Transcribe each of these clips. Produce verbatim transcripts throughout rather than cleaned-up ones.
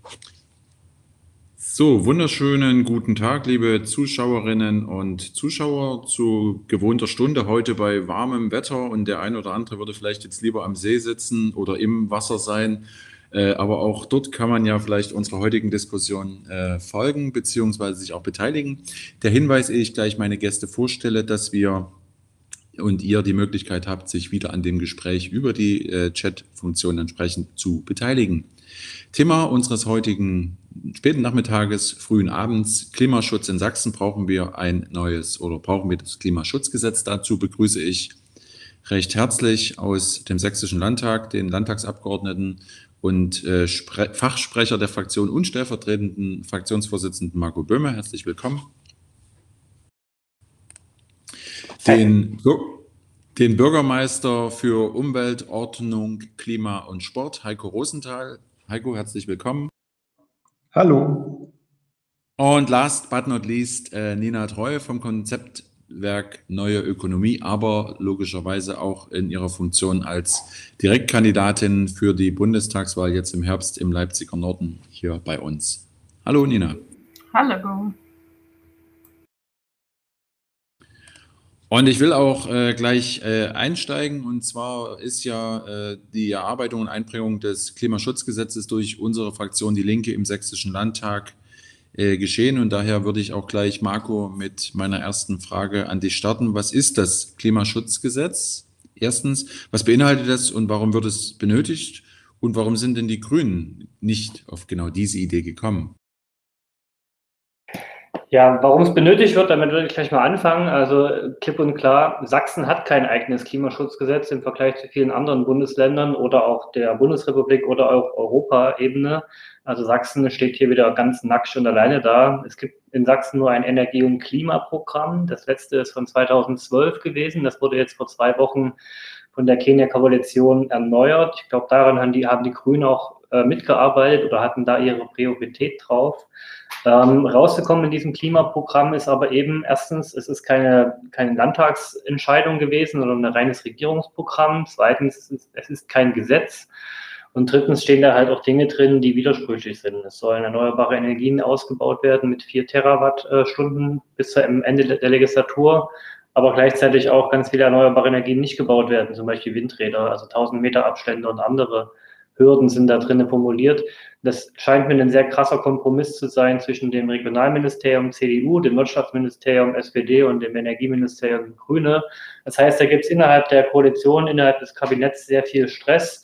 So, wunderschönen guten Tag, liebe Zuschauerinnen und Zuschauer, zu gewohnter Stunde heute bei warmem Wetter, und der ein oder andere würde vielleicht jetzt lieber am See sitzen oder im Wasser sein. Äh, aber auch dort kann man ja vielleicht unserer heutigen Diskussion äh, folgen beziehungsweise sich auch beteiligen. Der Hinweis, ehe ich gleich meine Gäste vorstelle, dass wir und ihr die Möglichkeit habt, sich wieder an dem Gespräch über die äh, Chat-Funktion entsprechend zu beteiligen. Thema unseres heutigen späten Nachmittages, frühen Abends: Klimaschutz in Sachsen. Brauchen wir ein neues oder brauchen wir das Klimaschutzgesetz? Dazu begrüße ich recht herzlich aus dem Sächsischen Landtag den Landtagsabgeordneten und äh, Fachsprecher der Fraktion und stellvertretenden Fraktionsvorsitzenden Marco Böhme. Herzlich willkommen. Den, den Bürgermeister für Umwelt, Ordnung, Klima und Sport, Heiko Rosenthal. Heiko, herzlich willkommen. Hallo. Und last but not least äh, Nina Treu vom Konzeptwerk Neue Ökonomie, aber logischerweise auch in ihrer Funktion als Direktkandidatin für die Bundestagswahl jetzt im Herbst im Leipziger Norden hier bei uns. Hallo Nina. Hallo. Und ich will auch äh, gleich äh, einsteigen, und zwar ist ja äh, die Erarbeitung und Einbringung des Klimaschutzgesetzes durch unsere Fraktion Die Linke im Sächsischen Landtag äh, geschehen, und daher würde ich auch gleich, Marco, mit meiner ersten Frage an dich starten. Was ist das Klimaschutzgesetz? Erstens, was beinhaltet das und warum wird es benötigt, und warum sind denn die Grünen nicht auf genau diese Idee gekommen? Ja, warum es benötigt wird, damit würde ich gleich mal anfangen. Also klipp und klar, Sachsen hat kein eigenes Klimaschutzgesetz im Vergleich zu vielen anderen Bundesländern oder auch der Bundesrepublik oder auch Europaebene. Also Sachsen steht hier wieder ganz nackig und alleine da. Es gibt in Sachsen nur ein Energie- und Klimaprogramm. Das letzte ist von zweitausendzwölf gewesen. Das wurde jetzt vor zwei Wochen von der Kenia-Koalition erneuert. Ich glaube, daran haben die, haben die Grünen auch äh, mitgearbeitet oder hatten da ihre Priorität drauf. Ähm, rausgekommen in diesem Klimaprogramm ist aber eben erstens, es ist keine, keine Landtagsentscheidung gewesen, sondern ein reines Regierungsprogramm. Zweitens, es ist, es ist kein Gesetz. Und drittens stehen da halt auch Dinge drin, die widersprüchlich sind. Es sollen erneuerbare Energien ausgebaut werden mit vier Terawattstunden bis zum Ende der Legislatur, aber gleichzeitig auch ganz viele erneuerbare Energien nicht gebaut werden, zum Beispiel Windräder, also tausend Meter Abstände und andere Hürden sind da drin formuliert. Das scheint mir ein sehr krasser Kompromiss zu sein zwischen dem Regionalministerium C D U, dem Wirtschaftsministerium S P D und dem Energieministerium Grüne. Das heißt, da gibt es innerhalb der Koalition, innerhalb des Kabinetts sehr viel Stress,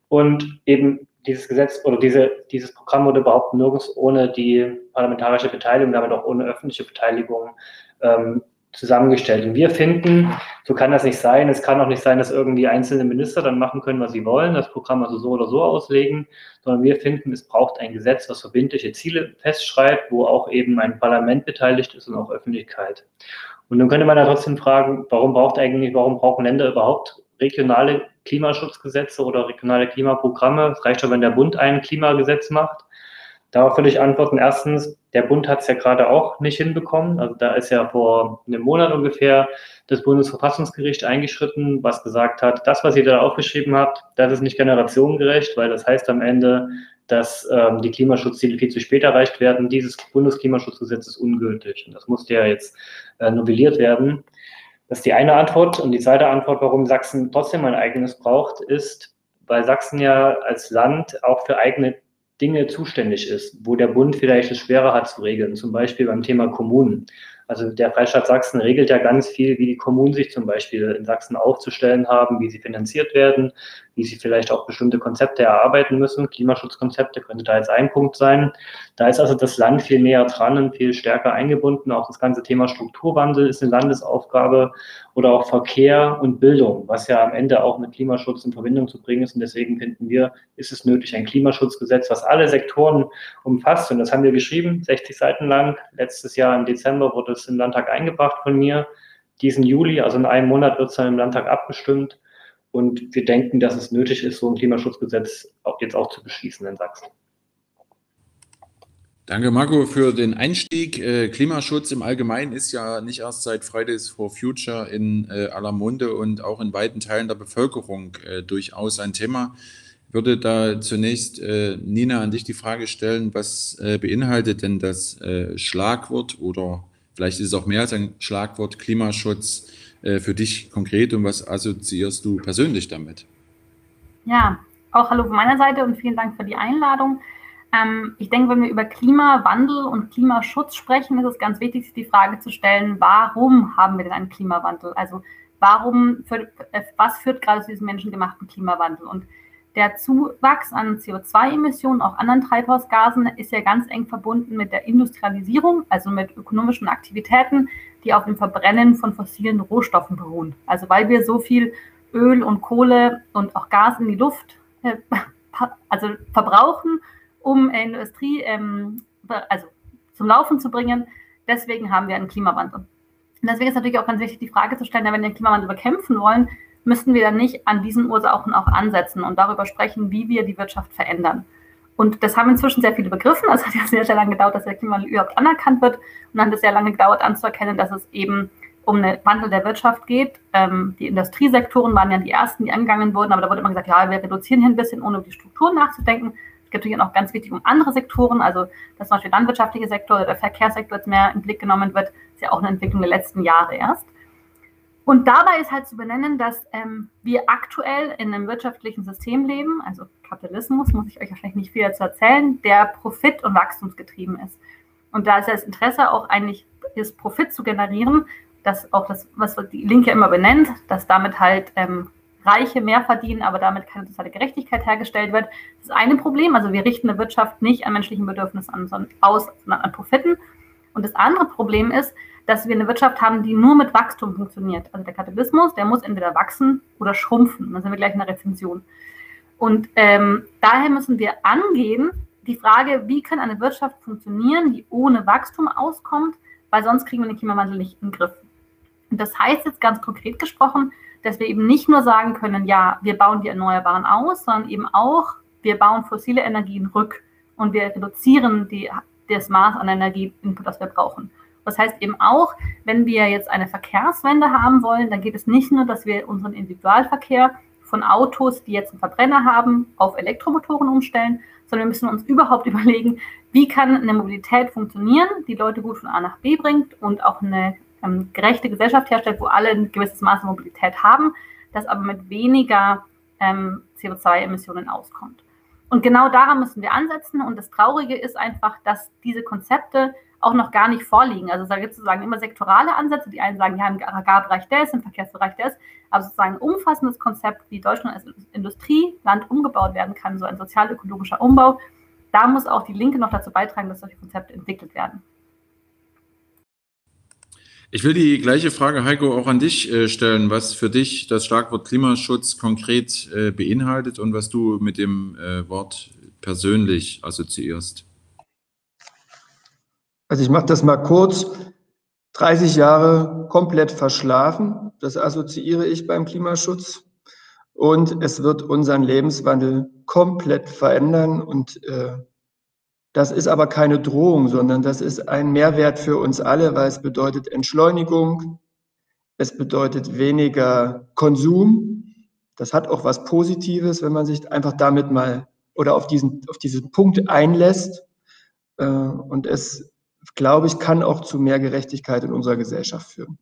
und eben dieses Gesetz oder diese, dieses Programm wurde überhaupt nirgends ohne die parlamentarische Beteiligung, damit auch ohne öffentliche Beteiligung ähm, zusammengestellt. Und wir finden, so kann das nicht sein. Es kann auch nicht sein, dass irgendwie einzelne Minister dann machen können, was sie wollen, das Programm also so oder so auslegen, sondern wir finden, es braucht ein Gesetz, was verbindliche Ziele festschreibt, wo auch eben ein Parlament beteiligt ist und auch Öffentlichkeit. Und dann könnte man ja trotzdem fragen, warum braucht eigentlich, warum brauchen Länder überhaupt regionale Klimaschutzgesetze oder regionale Klimaprogramme? Es reicht schon, wenn der Bund ein Klimagesetz macht. Darauf würde ich antworten: Erstens, der Bund hat es ja gerade auch nicht hinbekommen. Also da ist ja vor einem Monat ungefähr das Bundesverfassungsgericht eingeschritten, was gesagt hat, das, was ihr da aufgeschrieben habt, das ist nicht generationengerecht, weil das heißt am Ende, dass ähm, die Klimaschutzziele viel zu spät erreicht werden. Dieses Bundesklimaschutzgesetz ist ungültig, und das musste ja jetzt äh, novelliert werden. Das ist die eine Antwort. Und die zweite Antwort, warum Sachsen trotzdem ein eigenes braucht, ist, weil Sachsen ja als Land auch für eigene Dinge zuständig ist, wo der Bund vielleicht es schwerer hat zu regeln, zum Beispiel beim Thema Kommunen. Also der Freistaat Sachsen regelt ja ganz viel, wie die Kommunen sich zum Beispiel in Sachsen aufzustellen haben, wie sie finanziert werden, wie sie vielleicht auch bestimmte Konzepte erarbeiten müssen. Klimaschutzkonzepte könnte da jetzt ein Punkt sein. Da ist also das Land viel näher dran und viel stärker eingebunden. Auch das ganze Thema Strukturwandel ist eine Landesaufgabe, oder auch Verkehr und Bildung, was ja am Ende auch mit Klimaschutz in Verbindung zu bringen ist. Und deswegen finden wir, ist es nötig, ein Klimaschutzgesetz, was alle Sektoren umfasst. Und das haben wir geschrieben, sechzig Seiten lang. Letztes Jahr im Dezember wurde es im Landtag eingebracht von mir. Diesen Juli, also in einem Monat, wird es dann im Landtag abgestimmt. Und wir denken, dass es nötig ist, so ein Klimaschutzgesetz auch jetzt auch zu beschließen in Sachsen. Danke, Marco, für den Einstieg. Äh, Klimaschutz im Allgemeinen ist ja nicht erst seit Fridays for Future in äh, aller Munde und auch in weiten Teilen der Bevölkerung äh, durchaus ein Thema. würde da zunächst äh, Nina an dich die Frage stellen, was äh, beinhaltet denn das äh, Schlagwort oder vielleicht ist es auch mehr als ein Schlagwort Klimaschutz äh, für dich konkret und was assoziierst du persönlich damit? Ja, auch hallo von meiner Seite und vielen Dank für die Einladung. Ähm, ich denke, wenn wir über Klimawandel und Klimaschutz sprechen, ist es ganz wichtig, sich die Frage zu stellen, warum haben wir denn einen Klimawandel? Also warum, für, was führt gerade zu diesem menschengemachten Klimawandel? Und der Zuwachs an C O zwei Emissionen, auch anderen Treibhausgasen, ist ja ganz eng verbunden mit der Industrialisierung, also mit ökonomischen Aktivitäten, die auf dem Verbrennen von fossilen Rohstoffen beruhen. Also weil wir so viel Öl und Kohle und auch Gas in die Luft äh, also verbrauchen, um äh, Industrie ähm, also zum Laufen zu bringen. Deswegen haben wir einen Klimawandel. Und deswegen ist natürlich auch ganz wichtig, die Frage zu stellen, wenn wir den Klimawandel bekämpfen wollen, müssten wir dann nicht an diesen Ursachen auch ansetzen und darüber sprechen, wie wir die Wirtschaft verändern. Und das haben inzwischen sehr viele begriffen. Also es hat ja sehr, sehr lange gedauert, dass der Klimawandel überhaupt anerkannt wird. Und dann hat es sehr lange gedauert, anzuerkennen, dass es eben um einen Wandel der Wirtschaft geht. Ähm, die Industriesektoren waren ja die ersten, die angegangen wurden, aber da wurde immer gesagt, ja, wir reduzieren hier ein bisschen, ohne über die Strukturen nachzudenken. Es gibt natürlich auch ganz wichtig um andere Sektoren, also dass zum Beispiel der landwirtschaftliche Sektor oder der Verkehrssektor jetzt mehr in den Blick genommen wird, ist ja auch eine Entwicklung der letzten Jahre erst. Und dabei ist halt zu benennen, dass ähm, wir aktuell in einem wirtschaftlichen System leben, also Kapitalismus, muss ich euch wahrscheinlich nicht viel dazu erzählen, der profit- und wachstumsgetrieben ist. Und da ist ja das Interesse auch eigentlich, ist Profit zu generieren, dass auch das, was die Linke immer benennt, dass damit halt ähm, Reiche mehr verdienen, aber damit keine soziale Gerechtigkeit hergestellt wird. Das ist ein Problem. Also wir richten eine Wirtschaft nicht an menschlichen Bedürfnissen an, sondern aus, sondern an Profiten. Und das andere Problem ist, dass wir eine Wirtschaft haben, die nur mit Wachstum funktioniert. Also der Kapitalismus, der muss entweder wachsen oder schrumpfen. Dann sind wir gleich in der Rezension. Und ähm, daher müssen wir angehen, die Frage, wie kann eine Wirtschaft funktionieren, die ohne Wachstum auskommt, weil sonst kriegen wir den Klimawandel nicht in den Griff. Und das heißt jetzt ganz konkret gesprochen, dass wir eben nicht nur sagen können, ja, wir bauen die Erneuerbaren aus, sondern eben auch, wir bauen fossile Energien rück und wir reduzieren die, das Maß an Energieinput, das wir brauchen. Das heißt eben auch, wenn wir jetzt eine Verkehrswende haben wollen, dann geht es nicht nur, dass wir unseren Individualverkehr von Autos, die jetzt einen Verbrenner haben, auf Elektromotoren umstellen, sondern wir müssen uns überhaupt überlegen, wie kann eine Mobilität funktionieren, die Leute gut von A nach B bringt und auch eine ähm, gerechte Gesellschaft herstellt, wo alle ein gewisses Maß an Mobilität haben, das aber mit weniger ähm, C O zwei Emissionen auskommt. Und genau daran müssen wir ansetzen. Und das Traurige ist einfach, dass diese Konzepte auch noch gar nicht vorliegen. Also da gibt es sozusagen immer sektorale Ansätze. Die einen sagen, ja, im Agrarbereich der ist, im Verkehrsbereich der ist. Aber sozusagen ein umfassendes Konzept, wie Deutschland als Industrieland umgebaut werden kann, so ein sozial-ökologischer Umbau, da muss auch die Linke noch dazu beitragen, dass solche Konzepte entwickelt werden. Ich will die gleiche Frage, Heiko, auch an dich äh, stellen, was für dich das Schlagwort Klimaschutz konkret äh, beinhaltet und was du mit dem äh, Wort persönlich assoziierst. Also ich mache das mal kurz. dreißig Jahre komplett verschlafen, das assoziiere ich beim Klimaschutz. Und es wird unseren Lebenswandel komplett verändern. Und äh, das ist aber keine Drohung, sondern das ist ein Mehrwert für uns alle, weil es bedeutet Entschleunigung, es bedeutet weniger Konsum. Das hat auch was Positives, wenn man sich einfach damit mal oder auf diesen, auf diesen Punkt einlässt. Äh, und es, glaube ich, kann auch zu mehr Gerechtigkeit in unserer Gesellschaft führen.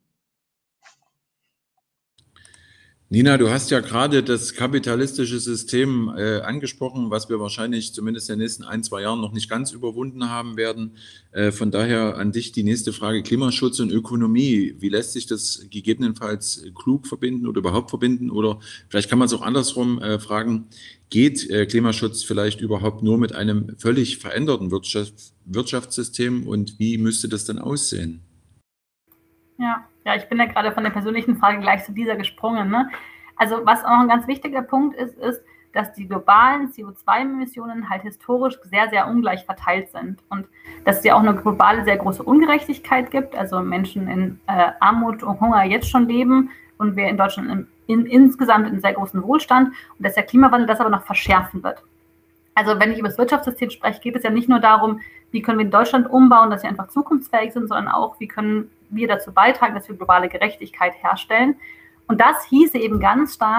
Nina, du hast ja gerade das kapitalistische System äh, angesprochen, was wir wahrscheinlich zumindest in den nächsten ein, zwei Jahren noch nicht ganz überwunden haben werden. Äh, von daher an dich die nächste Frage, Klimaschutz und Ökonomie. Wie lässt sich das gegebenenfalls klug verbinden oder überhaupt verbinden? Oder vielleicht kann man es auch andersrum äh, fragen, geht äh, Klimaschutz vielleicht überhaupt nur mit einem völlig veränderten Wirtschaft, Wirtschaftssystem und wie müsste das dann aussehen? Ja, ja, ich bin ja gerade von der persönlichen Frage gleich zu dieser gesprungen. Ne? Also was auch ein ganz wichtiger Punkt ist, ist, dass die globalen C O zwei Emissionen halt historisch sehr, sehr ungleich verteilt sind und dass es ja auch eine globale sehr große Ungerechtigkeit gibt, also Menschen in äh, Armut und Hunger jetzt schon leben und wir in Deutschland in, in, insgesamt in sehr großen Wohlstand und dass der Klimawandel das aber noch verschärfen wird. Also wenn ich über das Wirtschaftssystem spreche, geht es ja nicht nur darum, wie können wir in Deutschland umbauen, dass wir einfach zukunftsfähig sind, sondern auch, wie können wir dazu beitragen, dass wir globale Gerechtigkeit herstellen. Und das hieße eben ganz stark,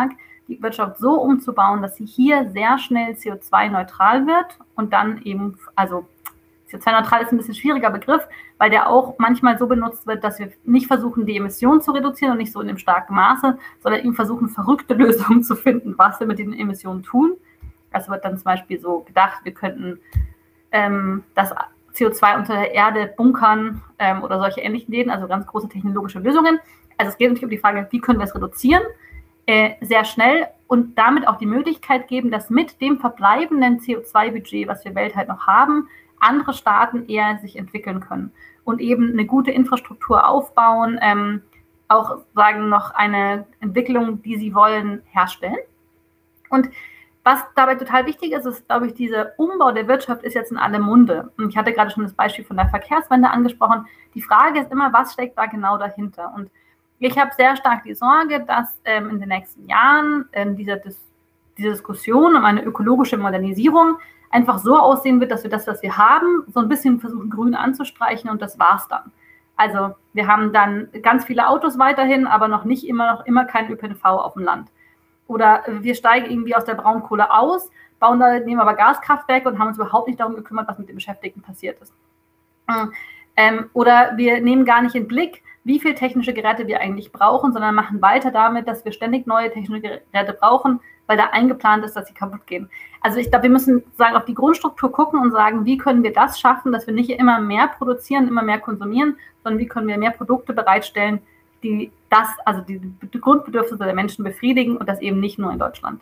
die Wirtschaft so umzubauen, dass sie hier sehr schnell C O zwei neutral wird und dann eben, also C O zwei neutral ist ein bisschen ein schwieriger Begriff, weil der auch manchmal so benutzt wird, dass wir nicht versuchen, die Emissionen zu reduzieren und nicht so in dem starken Maße, sondern eben versuchen, verrückte Lösungen zu finden, was wir mit den Emissionen tun. Also wird dann zum Beispiel so gedacht, wir könnten ähm, das C O zwei unter der Erde bunkern ähm, oder solche ähnlichen Ideen, also ganz große technologische Lösungen. Also es geht natürlich um die Frage, wie können wir es reduzieren, äh, sehr schnell und damit auch die Möglichkeit geben, dass mit dem verbleibenden C O zwei Budget, was wir weltweit noch haben, andere Staaten eher sich entwickeln können und eben eine gute Infrastruktur aufbauen, ähm, auch sagen noch eine Entwicklung, die sie wollen, herstellen. Und was dabei total wichtig ist, ist, glaube ich, dieser Umbau der Wirtschaft ist jetzt in aller Munde. Und ich hatte gerade schon das Beispiel von der Verkehrswende angesprochen. Die Frage ist immer, was steckt da genau dahinter? Und ich habe sehr stark die Sorge, dass ähm, in den nächsten Jahren ähm, diese, Dis diese Diskussion um eine ökologische Modernisierung einfach so aussehen wird, dass wir das, was wir haben, so ein bisschen versuchen, grün anzustreichen und das war's dann. Also wir haben dann ganz viele Autos weiterhin, aber noch nicht immer, noch immer kein Ö P N V auf dem Land. Oder wir steigen irgendwie aus der Braunkohle aus, bauen da, nehmen aber Gaskraftwerke und haben uns überhaupt nicht darum gekümmert, was mit den Beschäftigten passiert ist. Ähm, oder wir nehmen gar nicht in Blick, wie viele technische Geräte wir eigentlich brauchen, sondern machen weiter damit, dass wir ständig neue technische Geräte brauchen, weil da eingeplant ist, dass sie kaputt gehen. Also ich glaube, wir müssen sagen, auf die Grundstruktur gucken und sagen, wie können wir das schaffen, dass wir nicht immer mehr produzieren, immer mehr konsumieren, sondern wie können wir mehr Produkte bereitstellen, die das, also die Grundbedürfnisse der Menschen befriedigen und das eben nicht nur in Deutschland.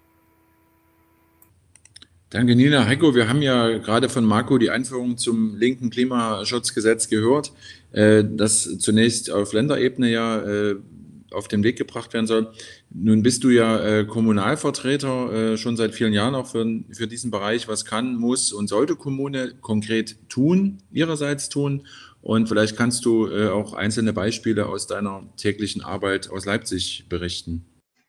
Danke, Nina. Heiko, wir haben ja gerade von Marco die Einführung zum linken Klimaschutzgesetz gehört, das zunächst auf Länderebene ja auf den Weg gebracht werden soll. Nun bist du ja Kommunalvertreter schon seit vielen Jahren auch für, für diesen Bereich. Was kann, muss und sollte Kommune konkret tun, ihrerseits tun? Und vielleicht kannst du auch einzelne Beispiele aus deiner täglichen Arbeit aus Leipzig berichten.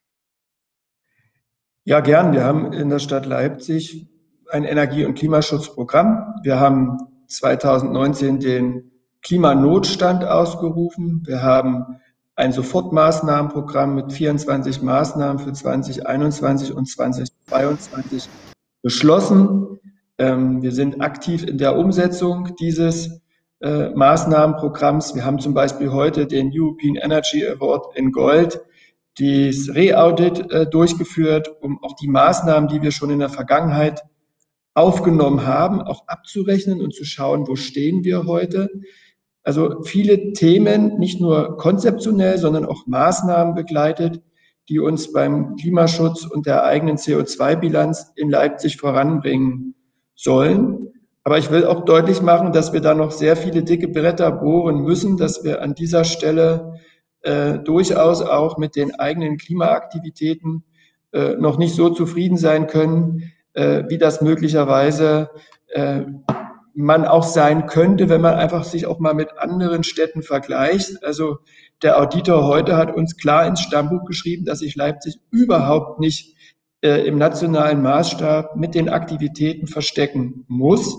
Ja, gern. Wir haben in der Stadt Leipzig ein Energie- und Klimaschutzprogramm. Wir haben zweitausendneunzehn den Klimanotstand ausgerufen. Wir haben ein Sofortmaßnahmenprogramm mit vierundzwanzig Maßnahmen für zweitausendeinundzwanzig und zweitausendzweiundzwanzig beschlossen. Wir sind aktiv in der Umsetzung dieses Maßnahmenprogramms. Wir haben zum Beispiel heute den European Energy Award in Gold, das Re-Audit äh, durchgeführt, um auch die Maßnahmen, die wir schon in der Vergangenheit aufgenommen haben, auch abzurechnen und zu schauen, wo stehen wir heute. Also viele Themen, nicht nur konzeptionell, sondern auch Maßnahmen begleitet, die uns beim Klimaschutz und der eigenen C O zwei Bilanz in Leipzig voranbringen sollen. Aber ich will auch deutlich machen, dass wir da noch sehr viele dicke Bretter bohren müssen, dass wir an dieser Stelle Äh, durchaus auch mit den eigenen Klimaaktivitäten äh, noch nicht so zufrieden sein können, äh, wie das möglicherweise äh, man auch sein könnte, wenn man einfach sich auch mal mit anderen Städten vergleicht. Also der Auditor heute hat uns klar ins Stammbuch geschrieben, dass sich Leipzig überhaupt nicht äh, im nationalen Maßstab mit den Aktivitäten verstecken muss.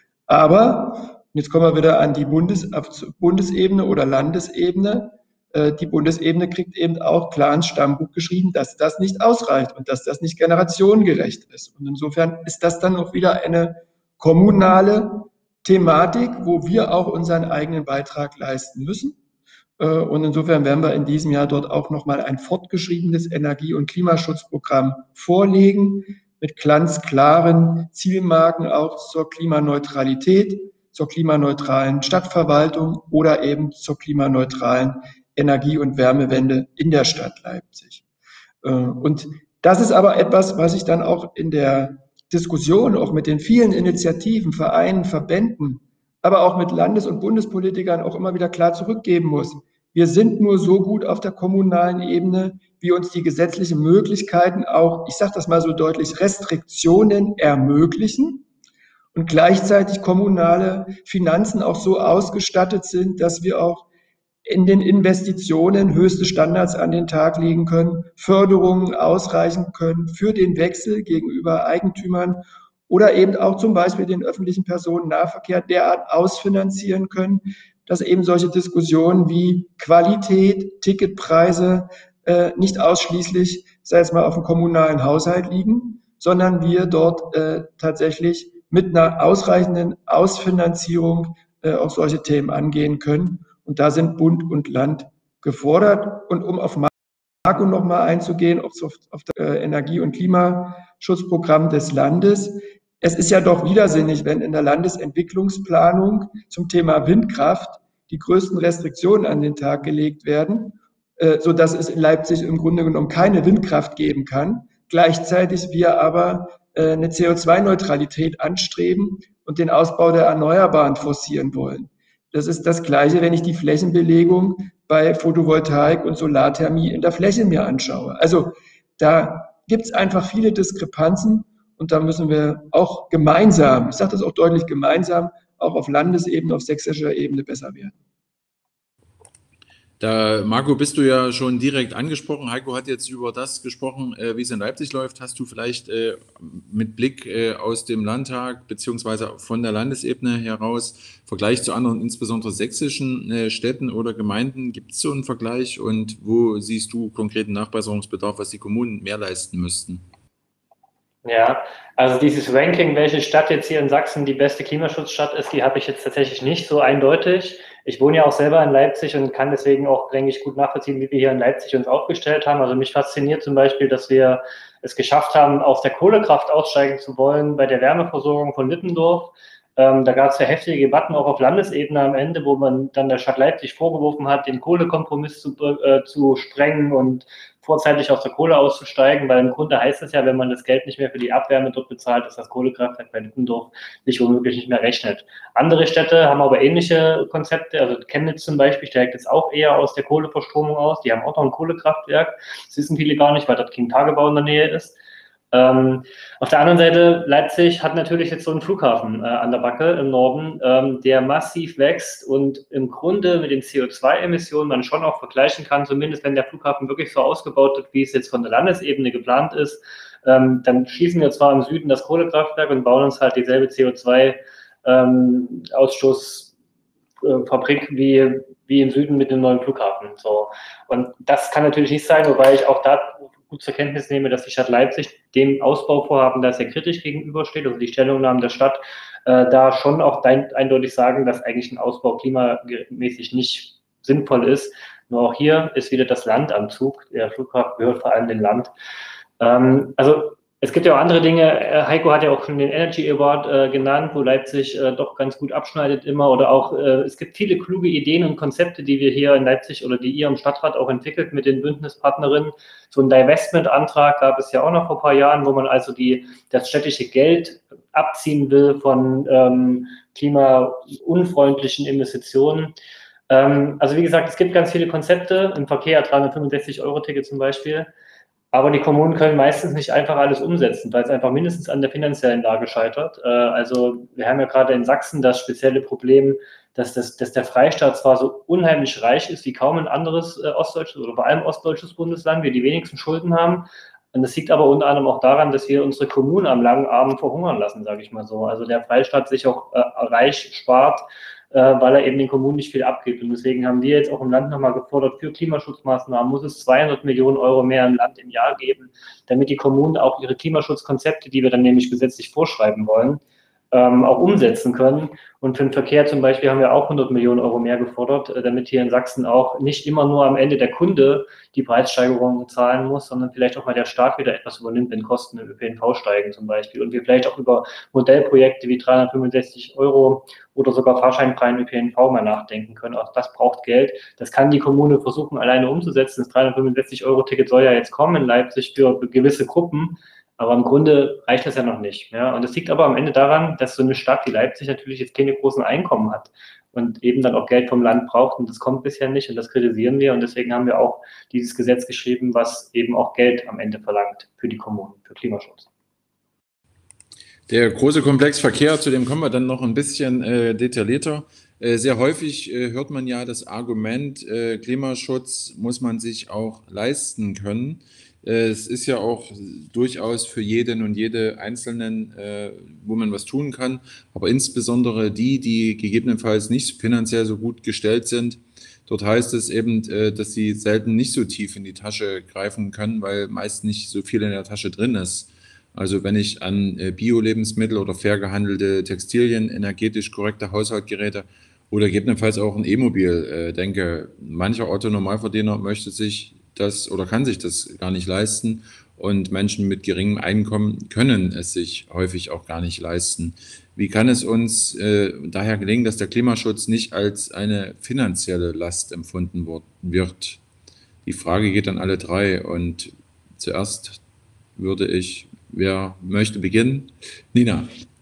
Aber jetzt kommen wir wieder an die Bundes- Bundesebene oder Landesebene. Die Bundesebene kriegt eben auch klar ins Stammbuch geschrieben, dass das nicht ausreicht und dass das nicht generationengerecht ist. Und insofern ist das dann auch wieder eine kommunale Thematik, wo wir auch unseren eigenen Beitrag leisten müssen. Und insofern werden wir in diesem Jahr dort auch nochmal ein fortgeschriebenes Energie- und Klimaschutzprogramm vorlegen mit ganz klaren Zielmarken auch zur Klimaneutralität, zur klimaneutralen Stadtverwaltung oder eben zur klimaneutralen Energie- und Wärmewende in der Stadt Leipzig. Und das ist aber etwas, was ich dann auch in der Diskussion, auch mit den vielen Initiativen, Vereinen, Verbänden, aber auch mit Landes- und Bundespolitikern auch immer wieder klar zurückgeben muss. Wir sind nur so gut auf der kommunalen Ebene, wie uns die gesetzlichen Möglichkeiten auch, ich sage das mal so deutlich, Restriktionen ermöglichen und gleichzeitig kommunale Finanzen auch so ausgestattet sind, dass wir auch in den Investitionen höchste Standards an den Tag legen können, Förderungen ausreichen können für den Wechsel gegenüber Eigentümern oder eben auch zum Beispiel den öffentlichen Personennahverkehr derart ausfinanzieren können, dass eben solche Diskussionen wie Qualität, Ticketpreise äh, nicht ausschließlich sei es mal auf dem kommunalen Haushalt liegen, sondern wir dort äh, tatsächlich mit einer ausreichenden Ausfinanzierung äh, auch solche Themen angehen können. Und da sind Bund und Land gefordert. Und um auf Marco nochmal einzugehen, auf, auf das äh, Energie- und Klimaschutzprogramm des Landes. Es ist ja doch widersinnig, wenn in der Landesentwicklungsplanung zum Thema Windkraft die größten Restriktionen an den Tag gelegt werden, äh, sodass es in Leipzig im Grunde genommen keine Windkraft geben kann. Gleichzeitig wir aber äh, eine C O zwei Neutralität anstreben und den Ausbau der Erneuerbaren forcieren wollen. Das ist das Gleiche, wenn ich die Flächenbelegung bei Photovoltaik und Solarthermie in der Fläche mir anschaue. Also da gibt es einfach viele Diskrepanzen und da müssen wir auch gemeinsam, ich sage das auch deutlich gemeinsam, auch auf Landesebene, auf sächsischer Ebene besser werden. Da, Marco, bist du ja schon direkt angesprochen. Heiko hat jetzt über das gesprochen, äh, wie es in Leipzig läuft. Hast du vielleicht äh, mit Blick äh, aus dem Landtag beziehungsweise von der Landesebene heraus Vergleich zu anderen, insbesondere sächsischen äh, Städten oder Gemeinden? Gibt es so einen Vergleich und wo siehst du konkreten Nachbesserungsbedarf, was die Kommunen mehr leisten müssten? Ja, also dieses Ranking, welche Stadt jetzt hier in Sachsen die beste Klimaschutzstadt ist, die habe ich jetzt tatsächlich nicht so eindeutig. Ich wohne ja auch selber in Leipzig und kann deswegen auch, denke ich, gut nachvollziehen, wie wir hier in Leipzig uns aufgestellt haben. Also mich fasziniert zum Beispiel, dass wir es geschafft haben, aus der Kohlekraft aussteigen zu wollen bei der Wärmeversorgung von Lippendorf. Ähm, da gab es ja heftige Debatten auch auf Landesebene am Ende, wo man dann der Stadt Leipzig vorgeworfen hat, den Kohlekompromiss zu, äh, zu sprengen und vorzeitig aus der Kohle auszusteigen, weil im Grunde heißt es ja, wenn man das Geld nicht mehr für die Abwärme dort bezahlt, dass das Kohlekraftwerk bei Lippendorf sich womöglich nicht mehr rechnet. Andere Städte haben aber ähnliche Konzepte, also Chemnitz zum Beispiel steigt jetzt auch eher aus der Kohleverstromung aus, die haben auch noch ein Kohlekraftwerk, das wissen viele gar nicht, weil dort kein Tagebau in der Nähe ist. Ähm, auf der anderen Seite, Leipzig hat natürlich jetzt so einen Flughafen äh, an der Backe im Norden, ähm, der massiv wächst und im Grunde mit den C O zwei Emissionen man schon auch vergleichen kann, zumindest wenn der Flughafen wirklich so ausgebaut wird, wie es jetzt von der Landesebene geplant ist, ähm, dann schließen wir zwar im Süden das Kohlekraftwerk und bauen uns halt dieselbe C O zwei Ausstoßfabrik ähm, wie, wie im Süden mit dem neuen Flughafen. So. Und das kann natürlich nicht sein, wobei ich auch da gut zur Kenntnis nehme, dass die Stadt Leipzig dem Ausbauvorhaben da sehr kritisch gegenübersteht, also die Stellungnahmen der Stadt äh, da schon auch dein, eindeutig sagen, dass eigentlich ein Ausbau klimamäßig nicht sinnvoll ist. Nur auch hier ist wieder das Land am Zug. Der Flughafen gehört vor allem dem Land. Ähm, also es gibt ja auch andere Dinge. Heiko hat ja auch schon den Energy Award äh, genannt, wo Leipzig äh, doch ganz gut abschneidet immer. Oder auch, äh, es gibt viele kluge Ideen und Konzepte, die wir hier in Leipzig oder die ihr im Stadtrat auch entwickelt mit den Bündnispartnerinnen. So ein Divestment-Antrag gab es ja auch noch vor ein paar Jahren, wo man also die, das städtische Geld abziehen will von ähm, klimaunfreundlichen Investitionen. Ähm, also wie gesagt, es gibt ganz viele Konzepte. Im Verkehr dreihundertfünfundsechzig Euro Ticket zum Beispiel. Aber die Kommunen können meistens nicht einfach alles umsetzen, weil es einfach mindestens an der finanziellen Lage scheitert. Also wir haben ja gerade in Sachsen das spezielle Problem, dass, das, dass der Freistaat zwar so unheimlich reich ist wie kaum ein anderes ostdeutsches oder vor allem ostdeutsches Bundesland, wir die wenigsten Schulden haben. Und das liegt aber unter anderem auch daran, dass wir unsere Kommunen am langen Abend verhungern lassen, sage ich mal so. Also der Freistaat sich auch äh, reich spart, weil er eben den Kommunen nicht viel abgibt. Und deswegen haben wir jetzt auch im Land nochmal gefordert, für Klimaschutzmaßnahmen muss es zweihundert Millionen Euro mehr im Land im Jahr geben, damit die Kommunen auch ihre Klimaschutzkonzepte, die wir dann nämlich gesetzlich vorschreiben wollen, ähm, auch umsetzen können. Und für den Verkehr zum Beispiel haben wir auch hundert Millionen Euro mehr gefordert, damit hier in Sachsen auch nicht immer nur am Ende der Kunde die Preissteigerungen zahlen muss, sondern vielleicht auch mal der Staat wieder etwas übernimmt, wenn Kosten im Ö P N V steigen zum Beispiel. Und wir vielleicht auch über Modellprojekte wie dreihundertfünfundsechzig Euro oder sogar fahrscheinfreien Ö P N V mal nachdenken können. Auch das braucht Geld. Das kann die Kommune versuchen, alleine umzusetzen. Das dreihundertfünfundsechzig Euro Ticket soll ja jetzt kommen in Leipzig für gewisse Gruppen. Aber im Grunde reicht das ja noch nicht. Ja? Und das liegt aber am Ende daran, dass so eine Stadt wie Leipzig natürlich jetzt keine großen Einkommen hat und eben dann auch Geld vom Land braucht. Und das kommt bisher nicht und das kritisieren wir. Und deswegen haben wir auch dieses Gesetz geschrieben, was eben auch Geld am Ende verlangt für die Kommunen, für Klimaschutz. Der große Komplex Verkehr, zu dem kommen wir dann noch ein bisschen äh, detaillierter. Äh, sehr häufig äh, hört man ja das Argument, äh, Klimaschutz muss man sich auch leisten können. Es ist ja auch durchaus für jeden und jede Einzelnen, äh, wo man was tun kann, aber insbesondere die, die gegebenenfalls nicht finanziell so gut gestellt sind, Dort heißt es eben, dass sie selten nicht so tief in die Tasche greifen können, weil meist nicht so viel in der Tasche drin ist. Also wenn ich an Bio-Lebensmittel oder fair gehandelte Textilien, energetisch korrekte Haushaltsgeräte oder gegebenenfalls auch ein E-Mobil denke, mancher Otto-Normalverdiener möchte sich das oder kann sich das gar nicht leisten und Menschen mit geringem Einkommen können es sich häufig auch gar nicht leisten. Wie kann es uns äh, daher gelingen, dass der Klimaschutz nicht als eine finanzielle Last empfunden wird? Die Frage geht an alle drei und zuerst würde ich, wer möchte beginnen? Nina.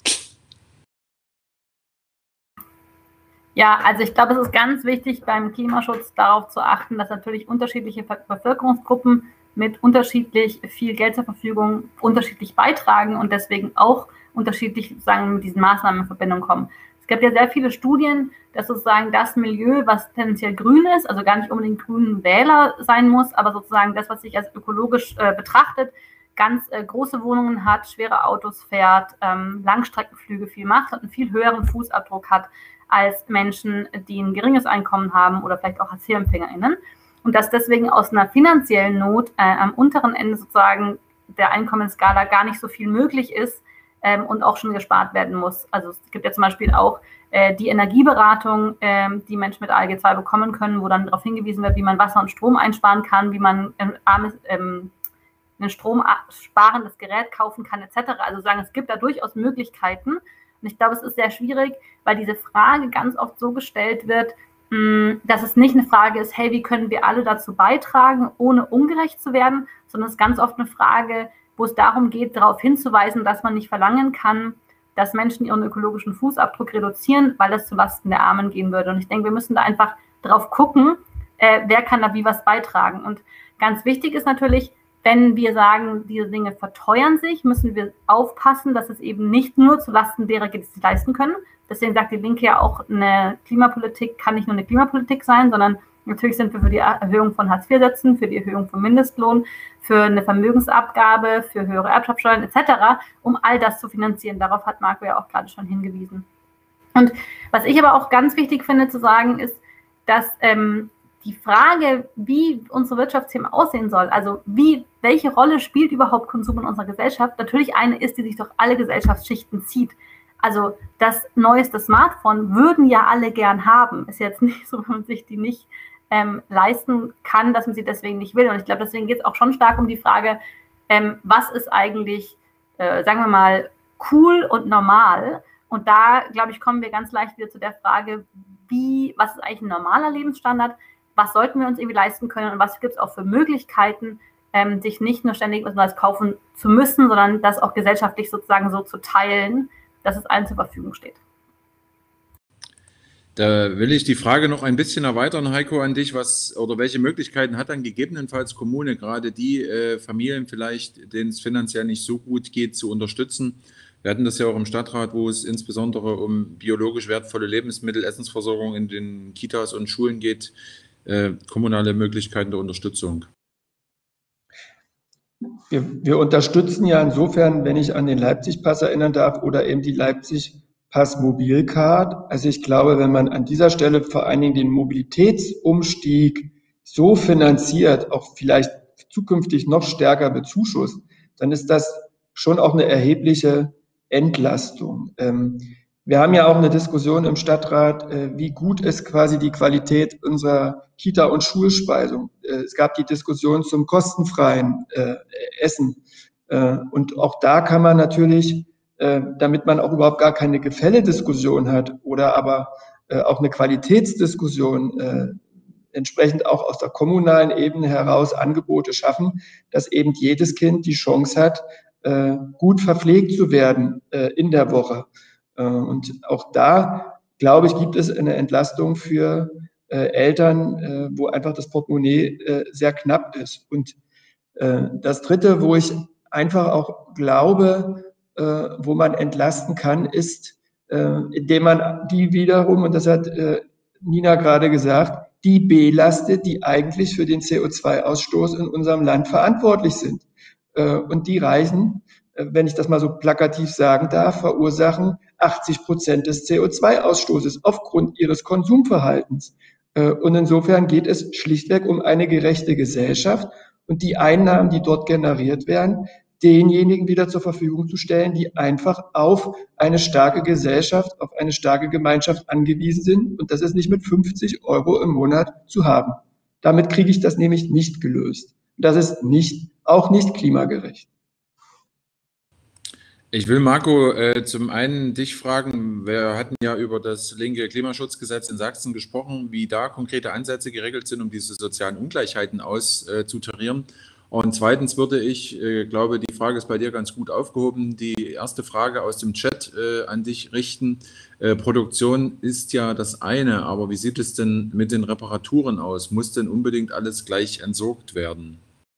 Ja, also ich glaube, es ist ganz wichtig beim Klimaschutz darauf zu achten, dass natürlich unterschiedliche Bevölkerungsgruppen mit unterschiedlich viel Geld zur Verfügung unterschiedlich beitragen und deswegen auch unterschiedlich sozusagen mit diesen Maßnahmen in Verbindung kommen. Es gibt ja sehr viele Studien, dass sozusagen das Milieu, was tendenziell grün ist, also gar nicht unbedingt grünen Wähler sein muss, aber sozusagen das, was sich als ökologisch äh, betrachtet, ganz äh, große Wohnungen hat, schwere Autos fährt, ähm, Langstreckenflüge viel macht und einen viel höheren Fußabdruck hat als Menschen, die ein geringes Einkommen haben oder vielleicht auch Hartz-vier-EmpfängerInnen. Und dass deswegen aus einer finanziellen Not äh, am unteren Ende sozusagen der Einkommensskala gar nicht so viel möglich ist ähm, und auch schon gespart werden muss. Also es gibt ja zum Beispiel auch äh, die Energieberatung, äh, die Menschen mit A L G zwei bekommen können, wo dann darauf hingewiesen wird, wie man Wasser und Strom einsparen kann, wie man ähm, armes, ähm, ein stromsparendes Gerät kaufen kann, et cetera. Also sagen, es gibt da durchaus Möglichkeiten. Und ich glaube, es ist sehr schwierig, weil diese Frage ganz oft so gestellt wird, dass es nicht eine Frage ist, hey, wie können wir alle dazu beitragen, ohne ungerecht zu werden, sondern es ist ganz oft eine Frage, wo es darum geht, darauf hinzuweisen, dass man nicht verlangen kann, dass Menschen ihren ökologischen Fußabdruck reduzieren, weil das zulasten der Armen gehen würde. Und ich denke, wir müssen da einfach drauf gucken, äh, wer kann da wie was beitragen. Und ganz wichtig ist natürlich, wenn wir sagen, diese Dinge verteuern sich, müssen wir aufpassen, dass es eben nicht nur zulasten derer geht, die es leisten können. Deswegen sagt die Linke ja auch, eine Klimapolitik kann nicht nur eine Klimapolitik sein, sondern natürlich sind wir für die Erhöhung von Hartz vier Sätzen, für die Erhöhung vom Mindestlohn, für eine Vermögensabgabe, für höhere Erbschaftssteuern et cetera, um all das zu finanzieren. Darauf hat Marco ja auch gerade schon hingewiesen. Und was ich aber auch ganz wichtig finde zu sagen, ist, dass ähm, die Frage, wie unsere Wirtschaftssystem aussehen soll, also wie, welche Rolle spielt überhaupt Konsum in unserer Gesellschaft, natürlich eine ist, die sich durch alle Gesellschaftsschichten zieht. Also das neueste Smartphone würden ja alle gern haben. Ist jetzt nicht so, wenn man sich die nicht ähm, leisten kann, dass man sie deswegen nicht will. Und ich glaube, deswegen geht es auch schon stark um die Frage, ähm, was ist eigentlich, äh, sagen wir mal, cool und normal. Und da, glaube ich, kommen wir ganz leicht wieder zu der Frage, wie, was ist eigentlich ein normaler Lebensstandard? Was sollten wir uns irgendwie leisten können und was gibt es auch für Möglichkeiten, ähm, sich nicht nur ständig was Neues kaufen zu müssen, sondern das auch gesellschaftlich sozusagen so zu teilen, dass es allen zur Verfügung steht. Da will ich die Frage noch ein bisschen erweitern, Heiko, an dich. Was oder welche Möglichkeiten hat dann gegebenenfalls Kommune, gerade die äh, Familien vielleicht, denen es finanziell nicht so gut geht, zu unterstützen? Wir hatten das ja auch im Stadtrat, wo es insbesondere um biologisch wertvolle Lebensmittel, Essensversorgung in den Kitas und Schulen geht. Äh, kommunale Möglichkeiten der Unterstützung. Wir, wir unterstützen ja insofern, wenn ich an den Leipzig-Pass erinnern darf oder eben die Leipzig-Pass-Mobilcard. Also ich glaube, wenn man an dieser Stelle vor allen Dingen den Mobilitätsumstieg so finanziert, auch vielleicht zukünftig noch stärker bezuschusst, dann ist das schon auch eine erhebliche Entlastung. Ähm, Wir haben ja auch eine Diskussion im Stadtrat, wie gut ist quasi die Qualität unserer Kita- und Schulspeisung. Es gab die Diskussion zum kostenfreien Essen. Und auch da kann man natürlich, damit man auch überhaupt gar keine Gefällediskussion hat oder aber auch eine Qualitätsdiskussion, entsprechend auch aus der kommunalen Ebene heraus Angebote schaffen, dass eben jedes Kind die Chance hat, gut verpflegt zu werden in der Woche. Und auch da, glaube ich, gibt es eine Entlastung für äh, Eltern, äh, wo einfach das Portemonnaie äh, sehr knapp ist. Und äh, das Dritte, wo ich einfach auch glaube, äh, wo man entlasten kann, ist, äh, indem man die wiederum, und das hat äh, Nina gerade gesagt, die belastet, die eigentlich für den C O zwei Ausstoß in unserem Land verantwortlich sind. Äh, und die Reichen, wenn ich das mal so plakativ sagen darf, verursachen achtzig Prozent des C O zwei Ausstoßes aufgrund ihres Konsumverhaltens. Und insofern geht es schlichtweg um eine gerechte Gesellschaft und die Einnahmen, die dort generiert werden, denjenigen wieder zur Verfügung zu stellen, die einfach auf eine starke Gesellschaft, auf eine starke Gemeinschaft angewiesen sind. Und das ist nicht mit fünfzig Euro im Monat zu haben. Damit kriege ich das nämlich nicht gelöst. Das ist nicht, auch nicht klimagerecht. Ich will, Marco, äh, zum einen dich fragen, wir hatten ja über das linke Klimaschutzgesetz in Sachsen gesprochen, wie da konkrete Ansätze geregelt sind, um diese sozialen Ungleichheiten auszutarieren. Und zweitens würde ich, äh, glaube, die Frage ist bei dir ganz gut aufgehoben, die erste Frage aus dem Chat äh, an dich richten. Äh, Produktion ist ja das eine, aber wie sieht es denn mit den Reparaturen aus? Muss denn unbedingt alles gleich entsorgt werden?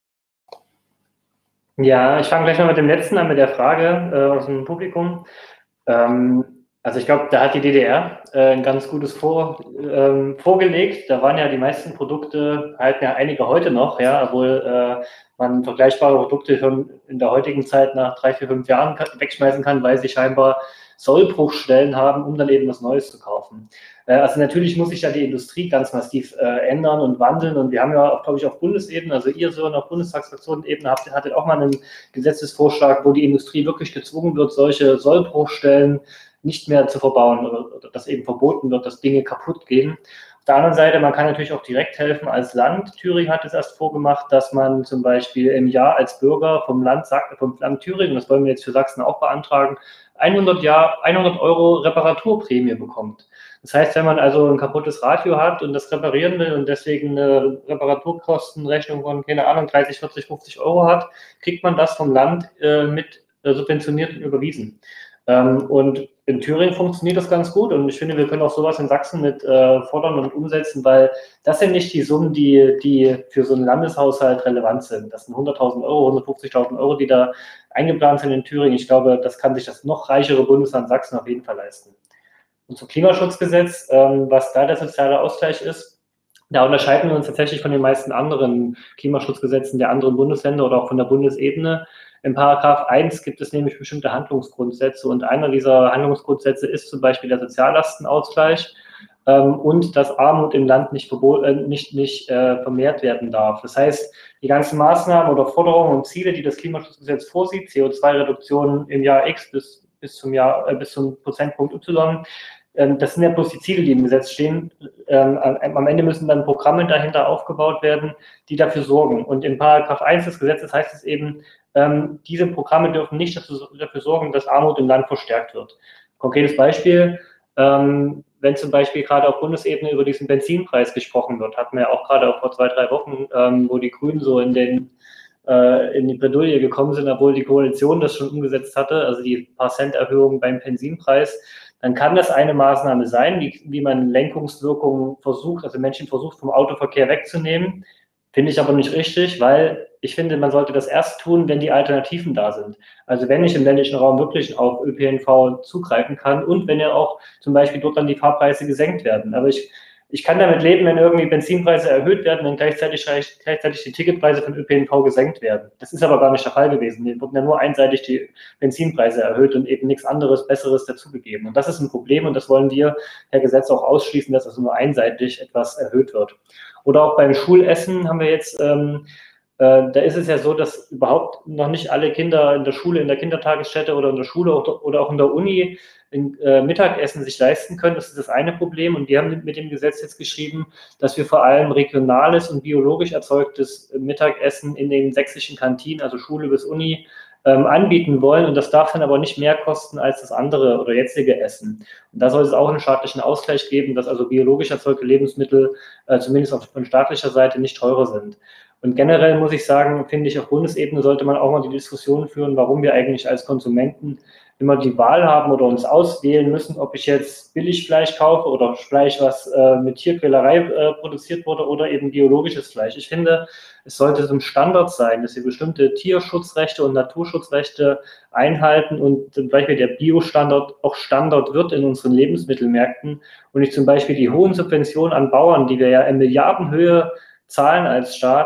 Ja, ich fange gleich mal mit dem letzten an, mit der Frage äh, aus dem Publikum. Ähm, also ich glaube, da hat die D D R äh, ein ganz gutes Vor, ähm, vorgelegt. Da waren ja die meisten Produkte, halten ja einige heute noch, ja, obwohl äh, man vergleichbare Produkte schon in der heutigen Zeit nach drei, vier, fünf Jahren wegschmeißen kann, weil sie scheinbar Sollbruchstellen haben, um dann eben was Neues zu kaufen. Äh, also natürlich muss sich ja die Industrie ganz massiv äh, ändern und wandeln und wir haben ja, glaube ich, auf Bundesebene, also ihr so auf Bundestagsfraktionenebene habt, hattet auch mal einen Gesetzesvorschlag, wo die Industrie wirklich gezwungen wird, solche Sollbruchstellen nicht mehr zu verbauen oder, oder dass eben verboten wird, dass Dinge kaputt gehen. Auf der anderen Seite, man kann natürlich auch direkt helfen als Land. Thüringen hat es erst vorgemacht, dass man zum Beispiel im Jahr als Bürger vom Land, vom Land Thüringen, das wollen wir jetzt für Sachsen auch beantragen, hundert Euro Reparaturprämie bekommt. Das heißt, wenn man also ein kaputtes Radio hat und das reparieren will und deswegen eine Reparaturkostenrechnung von, keine Ahnung, dreißig, vierzig, fünfzig Euro hat, kriegt man das vom Land äh, mit äh, subventioniert und überwiesen. Ähm, und in Thüringen funktioniert das ganz gut und ich finde, wir können auch sowas in Sachsen mit äh, fordern und umsetzen, weil das sind nicht die Summen, die, die für so einen Landeshaushalt relevant sind. Das sind hunderttausend Euro, hundertfünfzigtausend Euro, die da eingeplant sind in Thüringen. Ich glaube, das kann sich das noch reichere Bundesland Sachsen auf jeden Fall leisten. Und zum Klimaschutzgesetz, ähm, was da der soziale Ausgleich ist, da unterscheiden wir uns tatsächlich von den meisten anderen Klimaschutzgesetzen der anderen Bundesländer oder auch von der Bundesebene. Im Paragraph eins gibt es nämlich bestimmte Handlungsgrundsätze und einer dieser Handlungsgrundsätze ist zum Beispiel der Soziallastenausgleich ähm, und dass Armut im Land nicht, äh, nicht, nicht äh, vermehrt werden darf. Das heißt, die ganzen Maßnahmen oder Forderungen und Ziele, die das Klimaschutzgesetz vorsieht, C O zwei Reduktion im Jahr X bis, bis, zum, Jahr, äh, bis zum Prozentpunkt Y, ähm, das sind ja bloß die Ziele, die im Gesetz stehen. Ähm, am Ende müssen dann Programme dahinter aufgebaut werden, die dafür sorgen. Und in Paragraph eins des Gesetzes heißt es eben, Ähm, diese Programme dürfen nicht dazu, dafür sorgen, dass Armut im Land verstärkt wird. Konkretes Beispiel, ähm, wenn zum Beispiel gerade auf Bundesebene über diesen Benzinpreis gesprochen wird, hatten wir ja auch gerade auch vor zwei, drei Wochen, ähm, wo die Grünen so in, den, äh, in die Bredouille gekommen sind, obwohl die Koalition das schon umgesetzt hatte, also die paar Cent Erhöhung beim Benzinpreis, dann kann das eine Maßnahme sein, wie, wie man Lenkungswirkungen versucht, also Menschen versucht, vom Autoverkehr wegzunehmen. Finde ich aber nicht richtig, weil ich finde, man sollte das erst tun, wenn die Alternativen da sind. Also wenn ich im ländlichen Raum wirklich auf Ö P N V zugreifen kann und wenn ja auch zum Beispiel dort dann die Fahrpreise gesenkt werden. Aber ich, ich kann damit leben, wenn irgendwie Benzinpreise erhöht werden und gleichzeitig, gleichzeitig die Ticketpreise von Ö P N V gesenkt werden. Das ist aber gar nicht der Fall gewesen. Hier wurden ja nur einseitig die Benzinpreise erhöht und eben nichts anderes, Besseres dazugegeben. Und das ist ein Problem und das wollen wir per Gesetz auch ausschließen, dass also nur einseitig etwas erhöht wird. Oder auch beim Schulessen haben wir jetzt, ähm, äh, da ist es ja so, dass überhaupt noch nicht alle Kinder in der Schule, in der Kindertagesstätte oder in der Schule oder, oder auch in der Uni in, äh, Mittagessen sich leisten können. Das ist das eine Problem. Und wir haben mit dem Gesetz jetzt geschrieben, dass wir vor allem regionales und biologisch erzeugtes Mittagessen in den sächsischen Kantinen, also Schule bis Uni, ähm, anbieten wollen. Und das darf dann aber nicht mehr kosten als das andere oder jetzige Essen. Und da soll es auch einen staatlichen Ausgleich geben, dass also biologisch erzeugte Lebensmittel äh, zumindest auf, von staatlicher Seite nicht teurer sind. Und generell muss ich sagen, finde ich, auf Bundesebene sollte man auch mal die Diskussion führen, warum wir eigentlich als Konsumenten immer die Wahl haben oder uns auswählen müssen, ob ich jetzt Billigfleisch kaufe oder Fleisch, was äh, mit Tierquälerei äh, produziert wurde oder eben biologisches Fleisch. Ich finde, es sollte so ein Standard sein, dass wir bestimmte Tierschutzrechte und Naturschutzrechte einhalten und zum Beispiel der Biostandard auch Standard wird in unseren Lebensmittelmärkten und nicht zum Beispiel die hohen Subventionen an Bauern, die wir ja in Milliardenhöhe zahlen als Staat,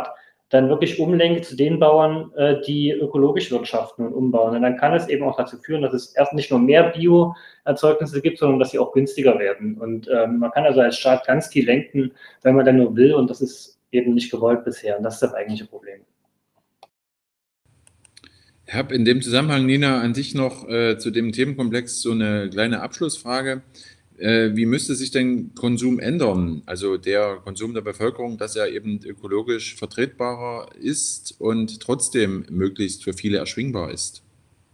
dann wirklich umlenkt zu den Bauern, äh, die ökologisch wirtschaften und umbauen. Und dann kann es eben auch dazu führen, dass es erst nicht nur mehr Bio-Erzeugnisse gibt, sondern dass sie auch günstiger werden. Und ähm, man kann also als Staat ganz viel lenken, wenn man dann nur will, und das ist eben nicht gewollt bisher. Und das ist das eigentliche Problem. Ich habe in dem Zusammenhang, Nina, an dich noch äh, zu dem Themenkomplex so eine kleine Abschlussfrage. Äh, wie müsste sich denn Konsum ändern? Also der Konsum der Bevölkerung, dass er eben ökologisch vertretbarer ist und trotzdem möglichst für viele erschwingbar ist.